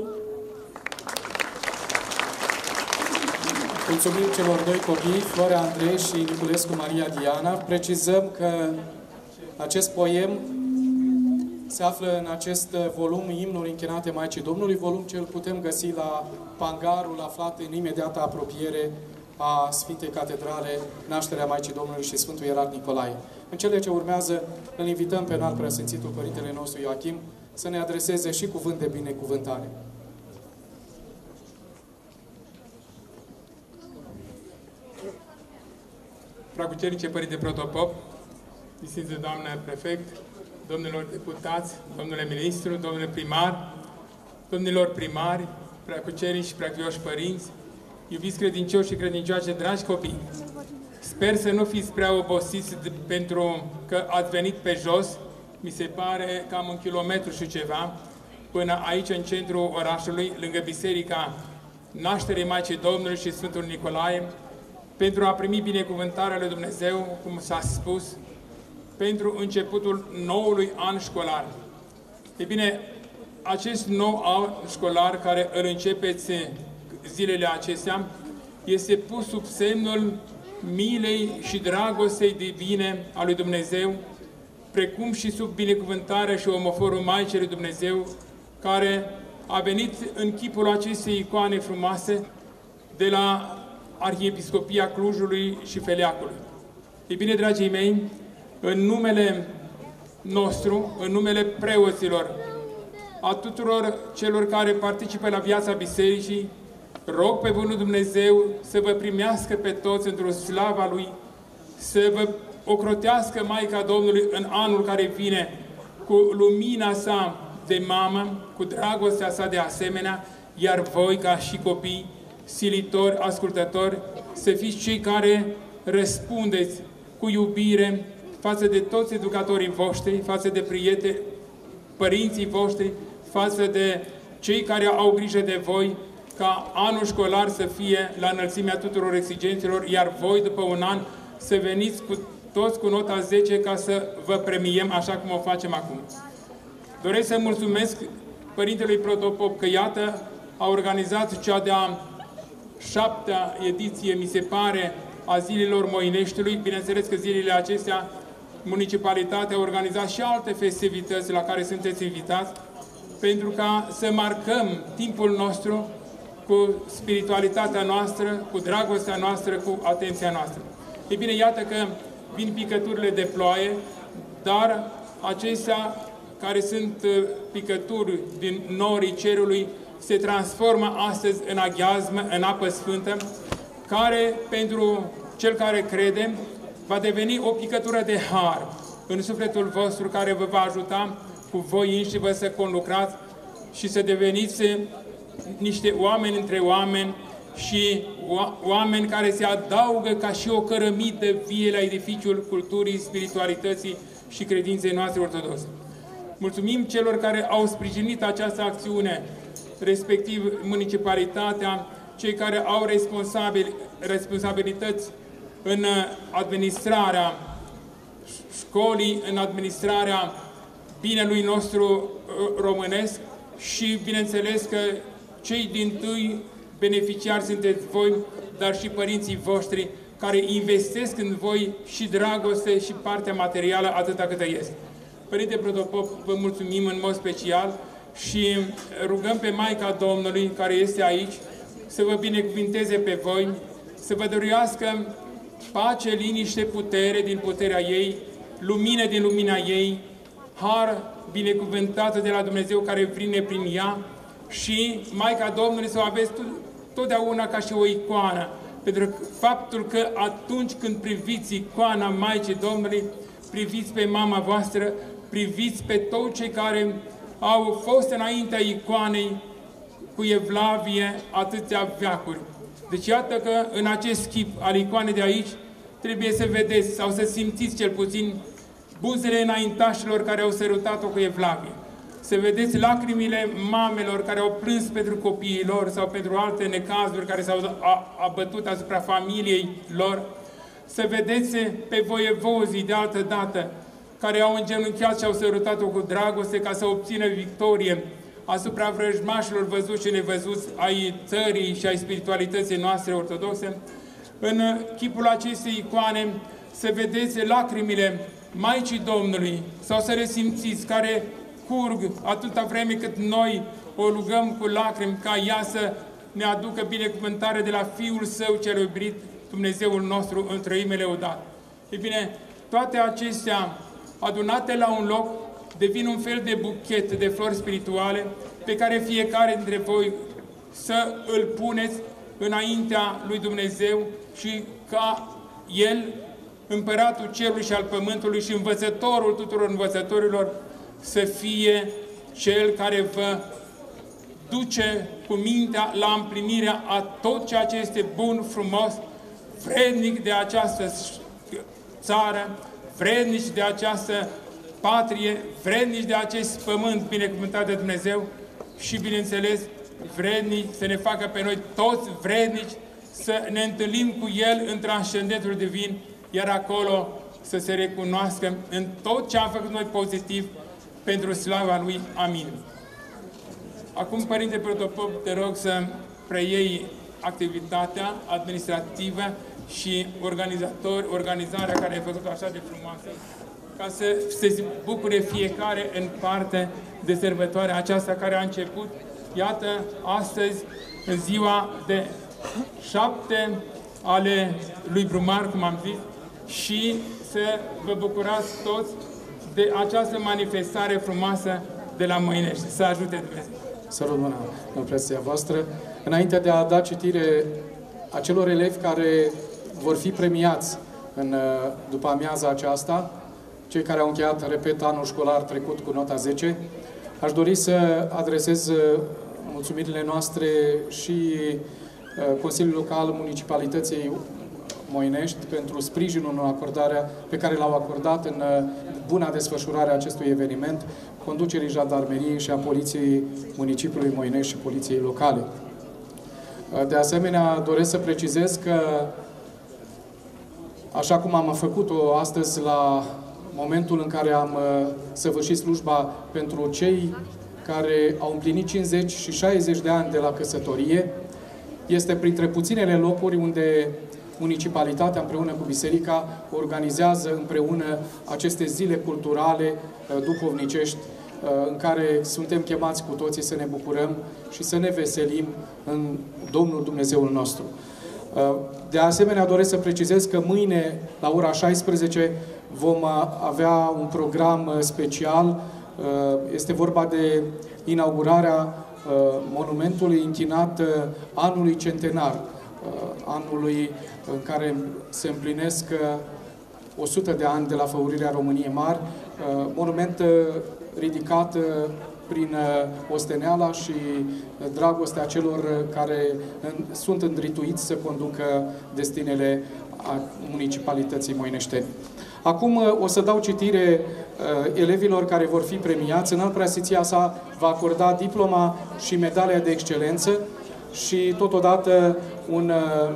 Mulțumim celor doi copii, Florea Andrei și Niculescu Maria Diana. Precizăm că acest poem se află în acest volum Imnuri închinate Maicii Domnului, volum ce îl putem găsi la pangarul aflat în imediata apropiere a Sfintei Catedrale Nașterea Maicii Domnului și Sfântul Ierarh Nicolae. În cele ce urmează, îl invităm pe înalt preasfințitul Părintele nostru Ioachim să ne adreseze și cuvânt de binecuvântare. Preacucernice Părinte Protopop, distinse doamnă prefect, domnilor deputați, domnule ministru, domnule primar, domnilor primari, preacucerii și preacuvioși părinți, iubiți credincioși și credincioase, dragi copii, sper să nu fiți prea obosiți de, pentru că ați venit pe jos, mi se pare cam un kilometru și ceva, până aici în centrul orașului, lângă Biserica Nașterii Maicii Domnului și Sfântul Nicolae, pentru a primi binecuvântarea lui Dumnezeu, cum s-a spus, pentru începutul noului an școlar. E bine, acest nou an școlar care îl începeți zilele acestea este pus sub semnul milei și dragostei divine a lui Dumnezeu, precum și sub binecuvântarea și omoforul Maicii lui Dumnezeu, care a venit în chipul acestei icoane frumoase de la Arhiepiscopia Clujului și Feleacului. Ei bine, dragii mei, în numele nostru, în numele preoților, a tuturor celor care participă la viața Bisericii, rog pe Bunul Dumnezeu să vă primească pe toți într-o slava Lui, să vă ocrotească Maica Domnului în anul care vine cu lumina sa de mamă, cu dragostea sa de asemenea, iar voi, ca și copii, silitori, ascultători, să fiți cei care răspundeți cu iubire față de toți educatorii voștri, față de prieteni, părinții voștri, față de cei care au grijă de voi, ca anul școlar să fie la înălțimea tuturor exigențelor, iar voi, după un an, să veniți cu toți cu nota zece ca să vă premiem așa cum o facem acum. Doresc să mulțumesc Părintelui Protopop că, iată, a organizat cea de-a șaptea ediție, mi se pare, a Zilelor Moineștiului. Bineînțeles că zilele acestea municipalitatea a organizat și alte festivități la care sunteți invitați, pentru ca să marcăm timpul nostru cu spiritualitatea noastră, cu dragostea noastră, cu atenția noastră. Ei bine, iată că vin picăturile de ploaie, dar acestea care sunt picături din norii cerului se transformă astăzi în aghiazmă, în apă sfântă, care pentru cel care crede va deveni o picătură de har în sufletul vostru, care vă va ajuta cu voi înșivă să conlucrați și să deveniți niște oameni între oameni și oameni care se adaugă ca și o cărămidă vie la edificiul culturii, spiritualității și credinței noastre ortodoxe. Mulțumim celor care au sprijinit această acțiune, respectiv municipalitatea, cei care au responsabil, responsabilități în administrarea școlii, în administrarea binelui nostru românesc și, bineînțeles, că cei dintâi beneficiari sunteți voi, dar și părinții voștri care investesc în voi și dragoste și partea materială atâta câtă este. Părinte Protopop, vă mulțumim în mod special și rugăm pe Maica Domnului, care este aici, să vă binecuvinteze pe voi, să vă dăruiască pace, liniște, putere din puterea ei, lumină din lumina ei, har binecuvântată de la Dumnezeu care vine prin ea și Maica Domnului să o aveți totdeauna ca și o icoană, pentru că faptul că atunci când priviți icoana Maicii Domnului, priviți pe mama voastră, priviți pe toți cei care au fost înaintea icoanei cu evlavie atâția veacuri. Deci iată că în acest chip al icoanei de aici trebuie să vedeți sau să simțiți cel puțin buzele înaintașilor care au sărutat-o cu evlavie. Să vedeți lacrimile mamelor care au plâns pentru copiii lor sau pentru alte necazuri care s-au abătut asupra familiei lor. Să vedeți pe voievozii de altă dată care au îngenunchiat și au sărutat-o cu dragoste ca să obțină victorie asupra vrăjmașilor văzuți și nevăzuți ai țării și ai spiritualității noastre ortodoxe. În chipul acestei icoane să vedeți lacrimile Maicii Domnului sau să resimțiți care curg atâta vreme cât noi o rugăm cu lacrimi ca ea să ne aducă binecuvântare de la Fiul Său cel iubit, Dumnezeul nostru, în trăime lăudat. Ei bine, toate acestea adunate la un loc devin un fel de buchet de flori spirituale pe care fiecare dintre voi să îl puneți înaintea lui Dumnezeu și ca El Împăratul Cerului și al Pământului și Învățătorul tuturor învățătorilor să fie Cel care vă duce cu mintea la împlinirea a tot ceea ce este bun, frumos, vrednic de această țară, vrednici de această patrie, vrednici de acest pământ binecuvântat de Dumnezeu și, bineînțeles, vrednici să ne facă pe noi toți vrednici să ne întâlnim cu El în transcendentul divin, iar acolo să se recunoască în tot ce am făcut noi pozitiv pentru slava Lui. Amin. Acum, Părinte Protopop, te rog să preiei activitatea administrativă și organizatori, organizarea care ai făcut așa de frumoasă, ca să se bucure fiecare în parte de sărbătoarea aceasta care a început, iată, astăzi, în ziua de șapte ale lui Brumar, cum am zis, și să vă bucurați toți de această manifestare frumoasă de la Moinești. Să ajute Dumnezeu! Să rămână în prezența voastră. Înainte de a da citire acelor elevi care vor fi premiați în după amiaza aceasta, cei care au încheiat, repet, anul școlar trecut cu nota zece, aș dori să adresez mulțumirile noastre și Consiliul Local Municipalității Moinești pentru sprijinul în acordarea pe care l-au acordat în buna desfășurare a acestui eveniment, conducerii jandarmeriei și a Poliției Municipiului Moinești și Poliției Locale. De asemenea, doresc să precizez că, așa cum am făcut-o astăzi la momentul în care am săvârșit slujba pentru cei care au împlinit cincizeci și șaizeci de ani de la căsătorie, este printre puținele locuri unde municipalitatea împreună cu biserica organizează împreună aceste zile culturale, duhovnicești, în care suntem chemați cu toții să ne bucurăm și să ne veselim în Domnul Dumnezeul nostru. De asemenea, doresc să precizez că mâine, la ora șaisprezece, vom avea un program special. Este vorba de inaugurarea monumentului închinat anului centenar, anului în care se împlinesc o sută de ani de la făurirea României Mari, monument ridicat prin osteneala și dragostea celor care sunt îndrituiți să conducă destinele municipalității moineșteni. Acum o să dau citire elevilor care vor fi premiați. Înalt Preasfinția sa va acorda diploma și medalia de excelență și totodată un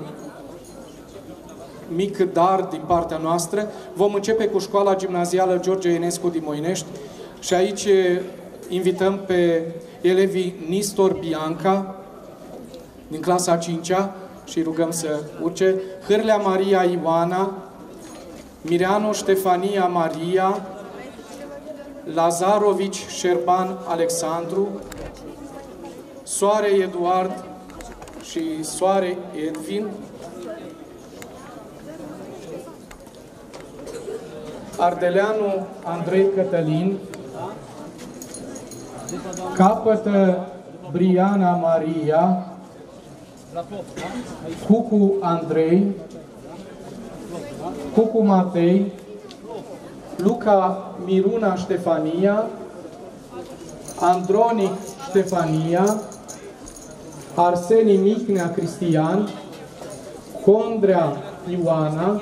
mic dar din partea noastră. Vom începe cu Școala Gimnazială George Enescu din Moinești și aici invităm pe elevii Nistor Bianca din clasa a cincea și rugăm să urce, Hârlea Maria Ioana, Mireanu Ștefania Maria, Lazarovici Șerban Alexandru, Soare Eduard și Soare Edvin, Ardeleanu Andrei Cătălin, Capătă Briana Maria, Cucu Andrei, Cucu Matei, Luca Miruna Ștefania, Andronic Ștefania, Arseni Micnea Cristian, Condrea Ioana,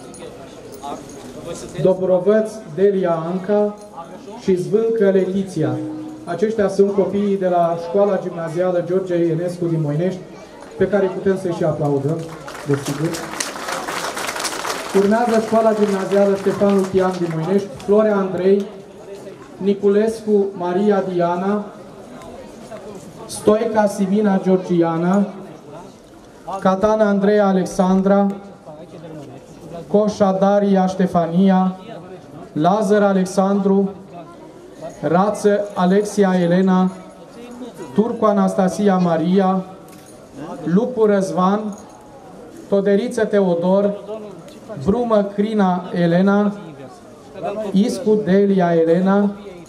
Dobrovăț Delia Anca și Zvâncă Letiția. Aceștia sunt copiii de la Școala Gimnazială George Enescu din Moinești, pe care putem să-i și aplaudăm, desigur. Urmează Școala Gimnazială Ștefan Lucian din Moinești, Florea Andrei, Niculescu Maria Diana, Stoica Simina Georgiana, Catana Andreea Alexandra, Coșa Daria Ștefania, Lazar Alexandru, Rață Alexia Elena, Turcu Anastasia Maria, Lupu Răzvan, Toderiță Teodor, Brumă Crina Elena, Iscu Delia Elena,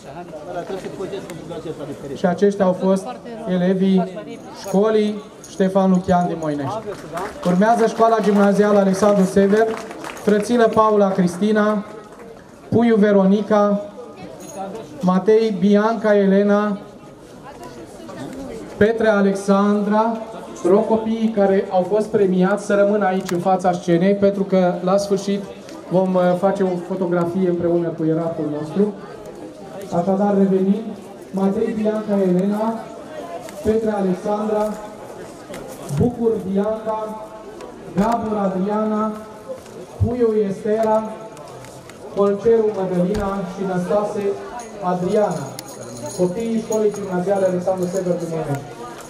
și aceștia au fost elevii școlii Ștefan Lucian din Moinești. Urmează Școala Gimnazială Alexandru Sever, Frățilă Paula Cristina, Puiu Veronica, Matei Bianca Elena, Petre Alexandra. Rog copiii care au fost premiați să rămână aici în fața scenei, pentru că la sfârșit vom face o fotografie împreună cu ierarhul nostru. Așadar, revenim. Matei Bianca Elena, Petre Alexandra, Bucur Bianca, Gabor Adriana, Puiu Estera, Colceru Mădălina și Năstase Adriana, copiii Școlii Gimnaziale Alexandru Sever din Mănești.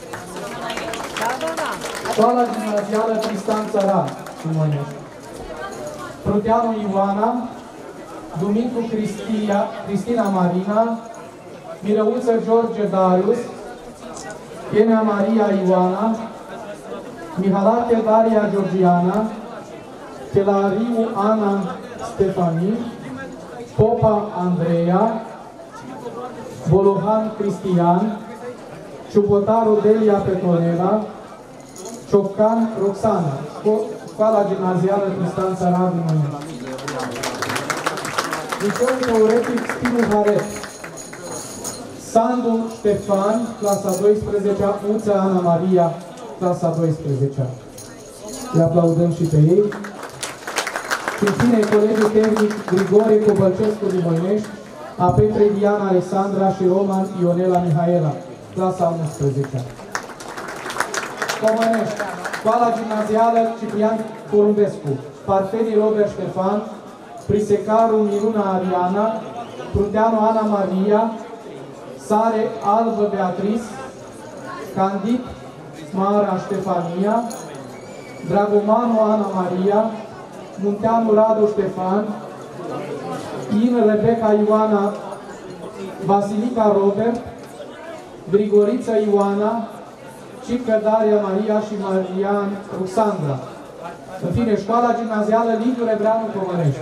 Școala Gimnazială Tristan Țăran din Mănești. Pruteanu Ioana, Dumitru Cristia, Cristina Marina, Mirăuță George Darius, Enea Maria Ioana, Mihalate Daria Georgiana, Telariu Ana Stefanie, Popa Andreea, Bolohan Cristian, Ciupotaru Delia Petronela, Ciocan Roxana, Școala Gimnazială Tristan Țăran din Mănești. Liceul Teoretic Stinu Haret, Sandu Ștefan, clasa a douăsprezecea, Uță Ana Maria, clasa a douăsprezecea. Le aplaudăm și pe ei. Și în fine, Colegiul Tehnic Grigore Cobălcescu din Mănești, a Petrei Diana Alexandra și Roman Ionela Mihaela, clasa a unsprezecea. Comănești, Școala Gimnazială Ciprian Porumbescu, Parfenii Robert Ștefan, Prisecaru Miruna Ariana, Pruteanu Ana Maria, Sare Albă Beatriz, Candid Mara Ștefania, Dragomanu Ana Maria, Munteanu Radu Ștefan, In Rebecca Ioana, Vasilica Robert, Grigorița Ioana, Cică Daria Maria și Marian Ruxandra. În fine, Școala Gimnazială Liviu Rebreanu Comănești.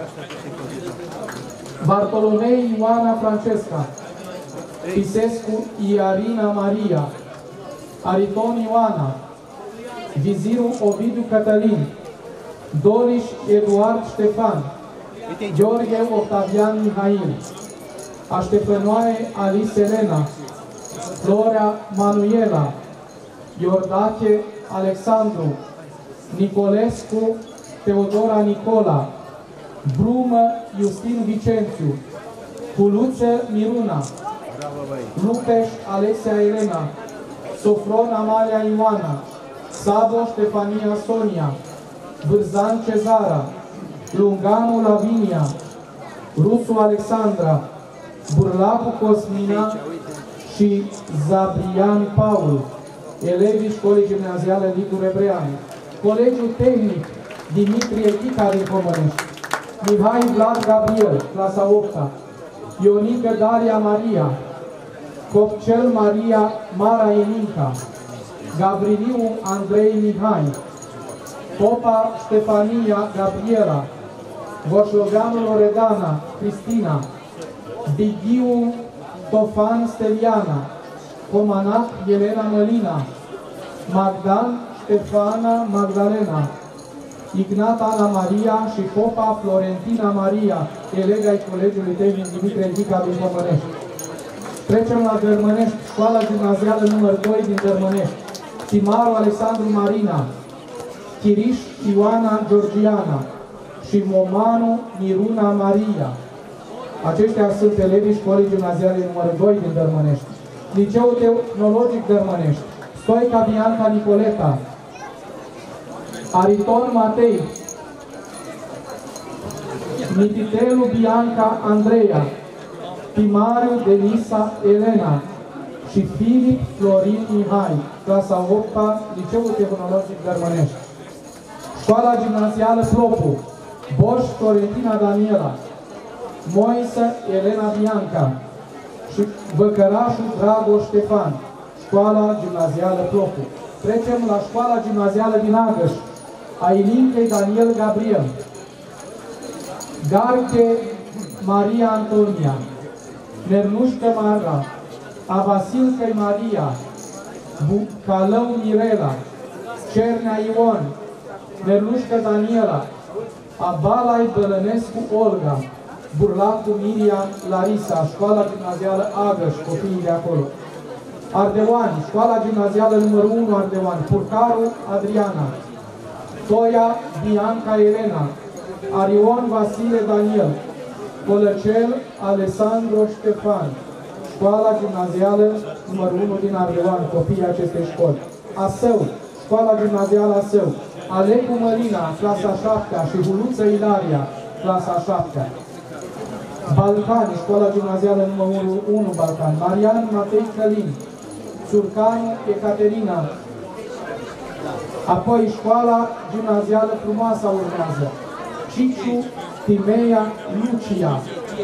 Bartolomei Ioana Francesca, Pisescu Iarina Maria, Ariton Ioana, Viziru Ovidiu Cătălin, Doriș Eduard Ștefan, Gheorghe Octavian Mihail, Aștepănoae Alice Elena, Florea Manuela, Iordache Alexandru, Nicolescu Teodora Nicola, Brumă Justin Vicențiu, Culuță Miruna, Lupeș Alexia Elena, Sofron Amalia Ioana, Sabo Ștefania Sonia, Vârzan Cezara, Lunganu Lavinia, Rusu Alexandra, Burlacu Cosmina și Zabrian Paul, elevii Școlii Gimnaziale Liviu Rebreanu. Colegiul Tehnic Dimitrie Chica din Comănești, Mihai Vlad Gabriel, clasa a opta, Ionică Daria Maria, Copcel Maria Mara Eninca, Gabriliu Andrei Mihai, Popa Ștefania Gabriela, Voșloveanu Loredana Cristina, Dighiu Tofan Steliana, Comanac Elena Mălina, Magdan Ștefana Magdalena, Ignat Ana Maria și Popa Florentina Maria, elevi ai Colegiului Tehnic Dimitrie Dica din Comănești. Trecem la Dărmănești, Școala Gimnazială numărul doi din Dărmănești, Timaru Alexandru Marina, Chiriș Ioana Georgiana și Momanu Miruna Maria. Aceștia sunt elevii Școlii Gimnaziale numărul doi din Dărmănești. Liceul Tehnologic Dărmănești, Stoica Bianca Nicoleta, Ariton Matei, Mititelu Bianca Andreea, Timariu Denisa Elena și Filip Florin Mihai, clasa a opta, Liceul Tehnologic Dărmănești. Școala Gimnazială Plopu, Boș Florentina Daniela, Moise Elena Bianca și Văcărașul Dragoș Ștefan, Școala Gimnazială Plopu. Trecem la Școala Gimnazială din Agăș, Ailincei Daniel Gabriel, Garche Maria Antonia, Mernușcă Mara, Avasilcăi Maria, Bucalău Mirela, Cernea Ion, Mernușcă Daniela, Abalai Bălănescu Olga, Burlacu Miria Larisa, școala gimnazială Agăș, copiii de acolo. Ardeoani, școala gimnazială numărul unu Ardeoani, Purcaru Adriana, Toia Bianca Elena, Arion Vasile Daniel, Colăcel Alessandro Ștefan, școala gimnazială numărul unu din Ardeoani, copiii acestei școli. Asău, școala gimnazială Asău, Alecu Mărina, clasa a șaptea și Huluță Ilaria, clasa a șaptea. Balcani, școala gimnazială numărul unu Balcan, Marian Matei Călin, Surcanu Ecaterina, apoi școala gimnazială Frumoasa urmează, Ciciu Timea Lucia.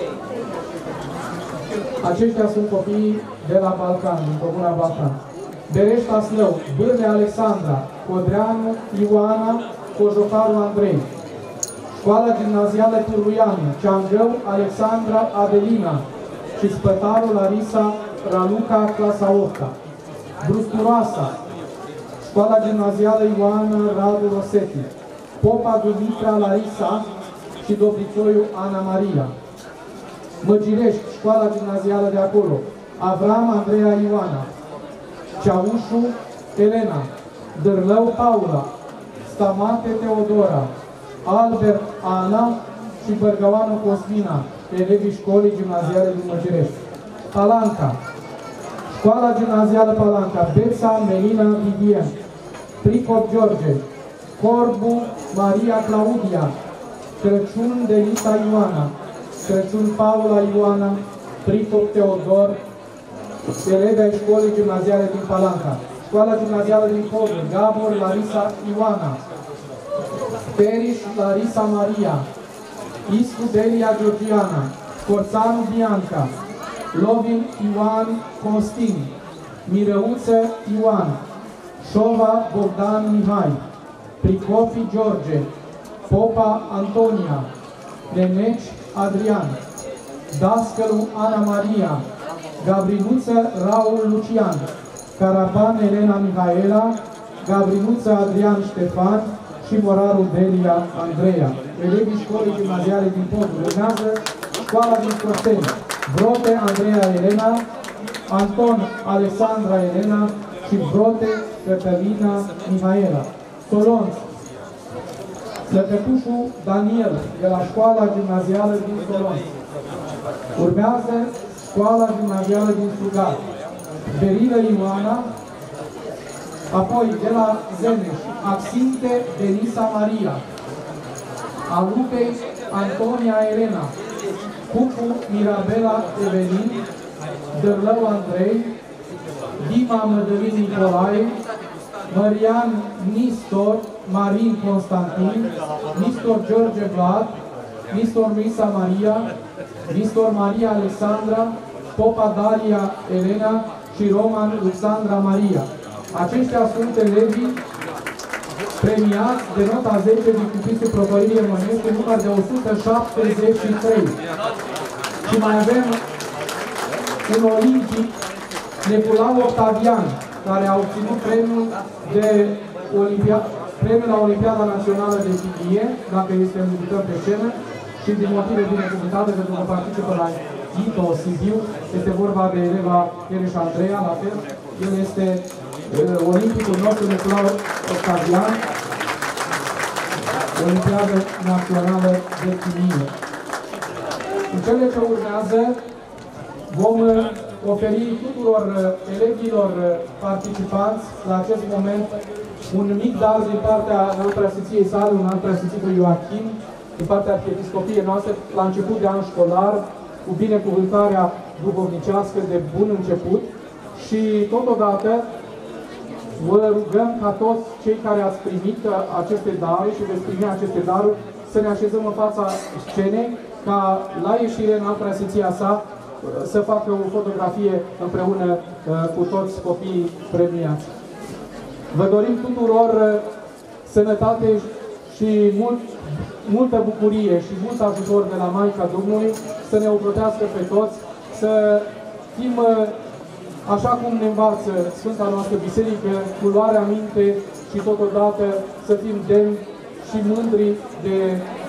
Aceștia sunt copiii de la Balcan, din comuna Balcan. Berești Aslău, Bârle Alexandra, Codreanu Ioana, Cojocaru Andrei. Școala gimnazială Turluianu, Ceangău Alexandra Adelina și Spătaru Larisa Raluca, clasa a opta. Bruscuroasa, școala gimnazială Ioana Radu Rosetti, Popa Dumitra Larisa și Dobrițoiu Ana Maria. Măgirești, școala gimnazială de acolo, Avram Andreea Ioana, Ceaușu Elena, Dârlău Paula, Stamate Teodora, Albert Ana și Bărgăoanu Cosmina, elevii școlii gimnaziale din Măgirești. Palanca, școala gimnazială Palanca, Beța Melina Vivien, Pricop George, Corbu Maria Claudia, Crăciun Denisa Ioana, Crăciun Paula Ioana, Pricop Teodor, elevi ai școlii gimnaziale din Palanca. Școala gimnazială din Codru, Gabor Larisa Ioana, Periș Larisa Maria, Iscu Delia Georgiana, Corțanu Bianca, Lovin Ioan Costin, Mirăuță Ioan, Șova Bogdan Mihai, Pricofi George, Popa Antonia, Neneci Adrian, Dascălu Ana Maria, Gavrinuță Raul Lucian, Caraban Elena Mihaela, Gavrinuță Adrian Ștefan și Moraru Delia Andreea. Elevii școlii gimnaziale din Podru. Urmează școala din Scosteni. Vrote Andreea Elena, Anton Alexandra Elena și Vrote Cătălina Mihaela. Solonț, Săcătușu Daniel, de la școala gimnazială din Solonț. Urmează școala gimnazială din Sugar. Berilă Ioana, apoi de la Zeneș, Axinte Denisa Maria, Alupei Antonia Elena, Cucu Mirabela Evelin, Dârlău Andrei, Dima Mădălin Nicolae, Marian Nistor Marin Constantin, Nistor George Vlad, Nistor Luisa Maria, Nistor Maria Alexandra, Popa Daria Elena și Roman Alexandra Maria. Aceștia sunt elevii premiați de nota zece din Cupisul Provăriei Românești, număr de o sută șaptezeci și trei. Și mai avem un olimpic, Neculau Octavian, care a obținut premiul, de Olimpia, premiul la Olimpiada Națională de Chimie, dacă este invităm pe scenă, și din motive binecuvântate pentru că participă la I T O Sibiu, este vorba de eleva Ereș Andreea, la fel, el este uh, olimpicul nostru Neculau Octavian, Olimpiadă Națională de Chimie. În cele ce urmează vom oferi tuturor elevilor participanți la acest moment un mic dar din partea Preasfinției sale, un alt Preasfințitul Ioachim, din partea Arhiepiscopiei noastre, la început de an școlar, cu binecuvântarea duhovnicească de bun început și totodată vă rugăm ca toți cei care ați primit aceste daruri și veți primi aceste daruri să ne așezăm în fața scenei ca la ieșire în alt Preasfinția sa să facă o fotografie împreună uh, cu toți copiii premiați. Vă dorim tuturor uh, sănătate și mult, multă bucurie și mult ajutor de la Maica Domnului, să ne ocrotească pe toți, să fim, uh, așa cum ne învață Sfânta noastră Biserică, cu luarea minte și totodată să fim demni și mândri de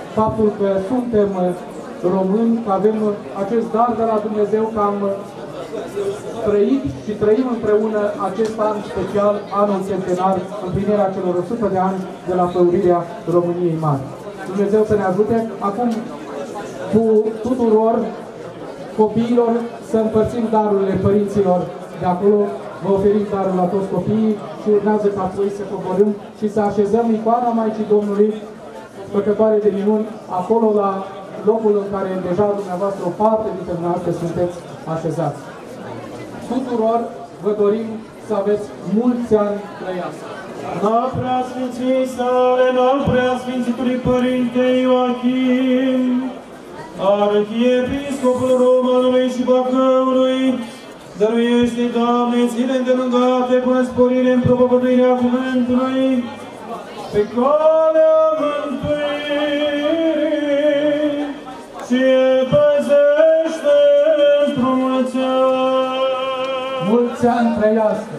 faptul că suntem români, că avem acest dar de la Dumnezeu, că am trăit și trăim împreună acest an special, anul centenar, împlinirea celor o sută de ani de la făurirea României Mari. Dumnezeu să ne ajute. Acum, cu tuturor copiilor, să împărțim darurile părinților de acolo, vă oferim darul la toți copiii și urmează ca apoi să coborâm și să așezăm icoana Maicii Domnului, făcătoare de minuni, acolo la locul în care deja dumneavoastră o parte dintre dumneavoastră sunteți așezați. Tuturor vă dorim să aveți mulți ani trăiască. La preasfinției sale, la preasfințitului Părinte Ioachim, Arhiepiscopul Romanului și Bacăului, dăruiește, Doamne, zile îndelungate până sporire în propovăduirea cuvântului, pe calea mântuirii și păzește într-o mulți ani. Mulți ani trăiască!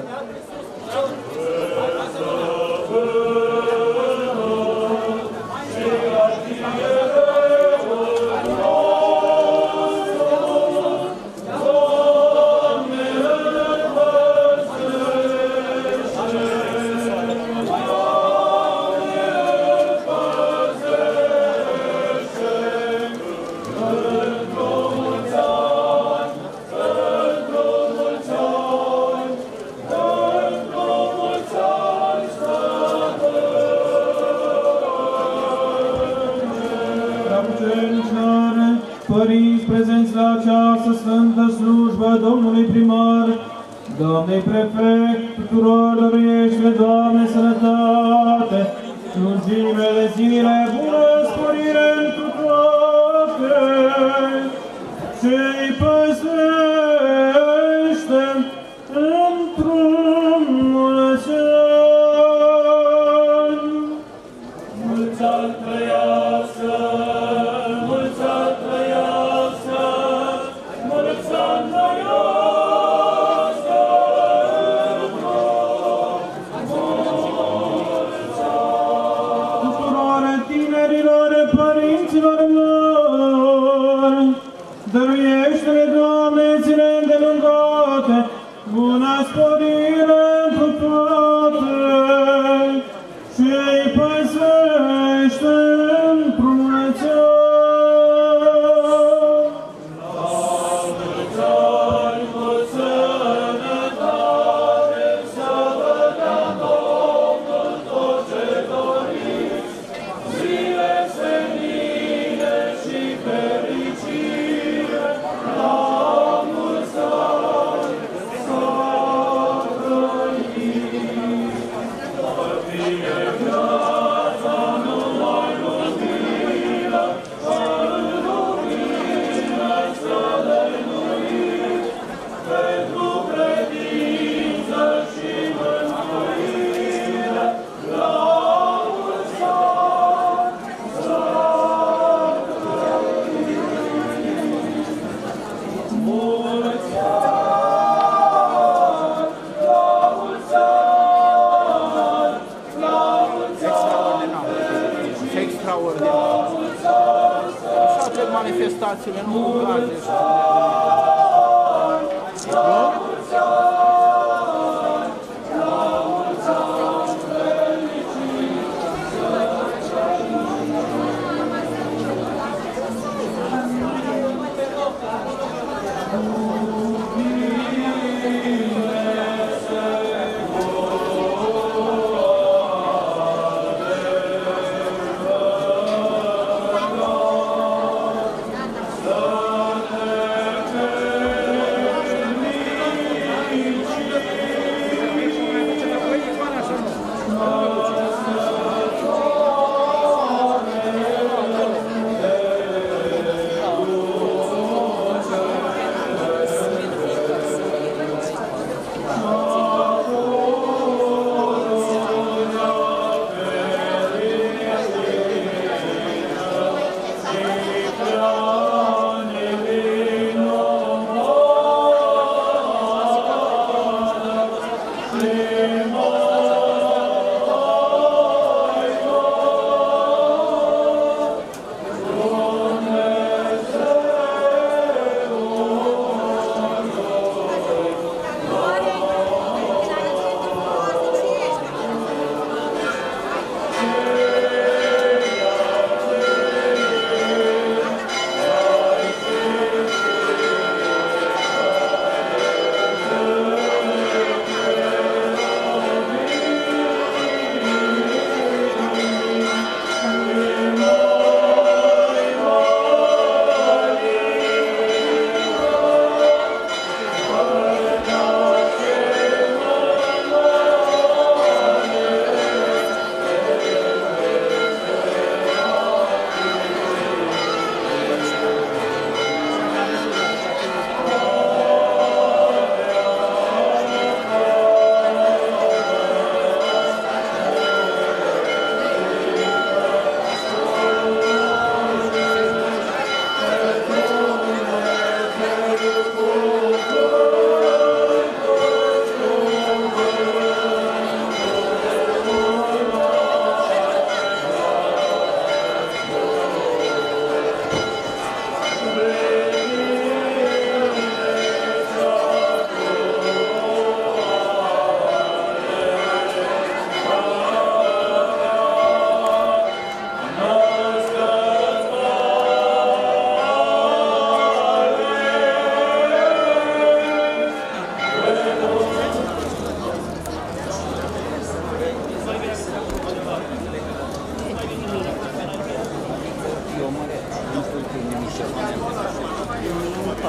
Părinți prezenți la această sfântă slujbă, Domnului primar, Doamnei prefect, tuturor dăruiește, Doamne, sănătate, lungime de zile, bună sporire întru toate, și-i păzește într-un mulți ani. Mulți ani trăiască! Dăruiește-le, Doamne, zile îndelungate, bună sporire întru toate, și-i păzește într-un mulți ani. La mulți ani, cu sănătate, să vă dea Domnul tot ce doriți, zile senine și fericire. La mulți ani să trăiți, să fie viața numai lumină, în lumină să dăinuiți, pentru credință și mântuire. La mulți ani să mulți ani, la mulți ani, la mulți ani fericiți, extraordinar. Așa ce manifestațiile nu gaze.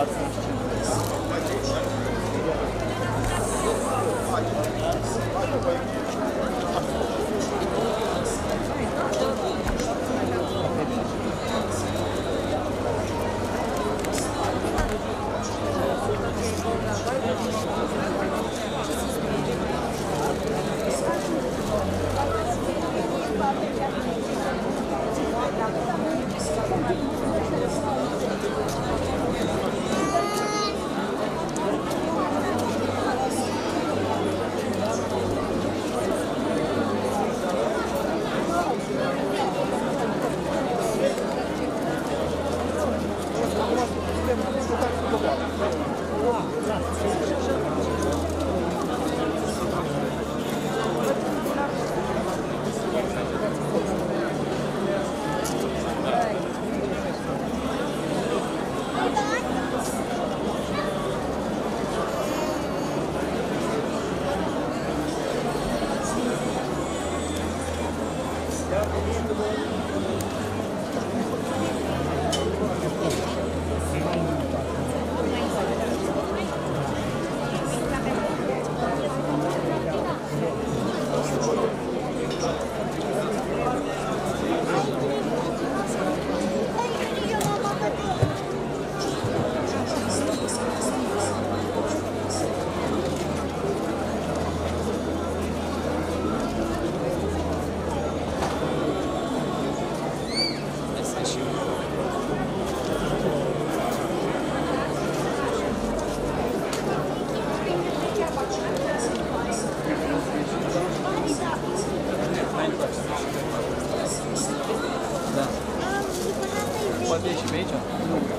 Poate ieși pe aici?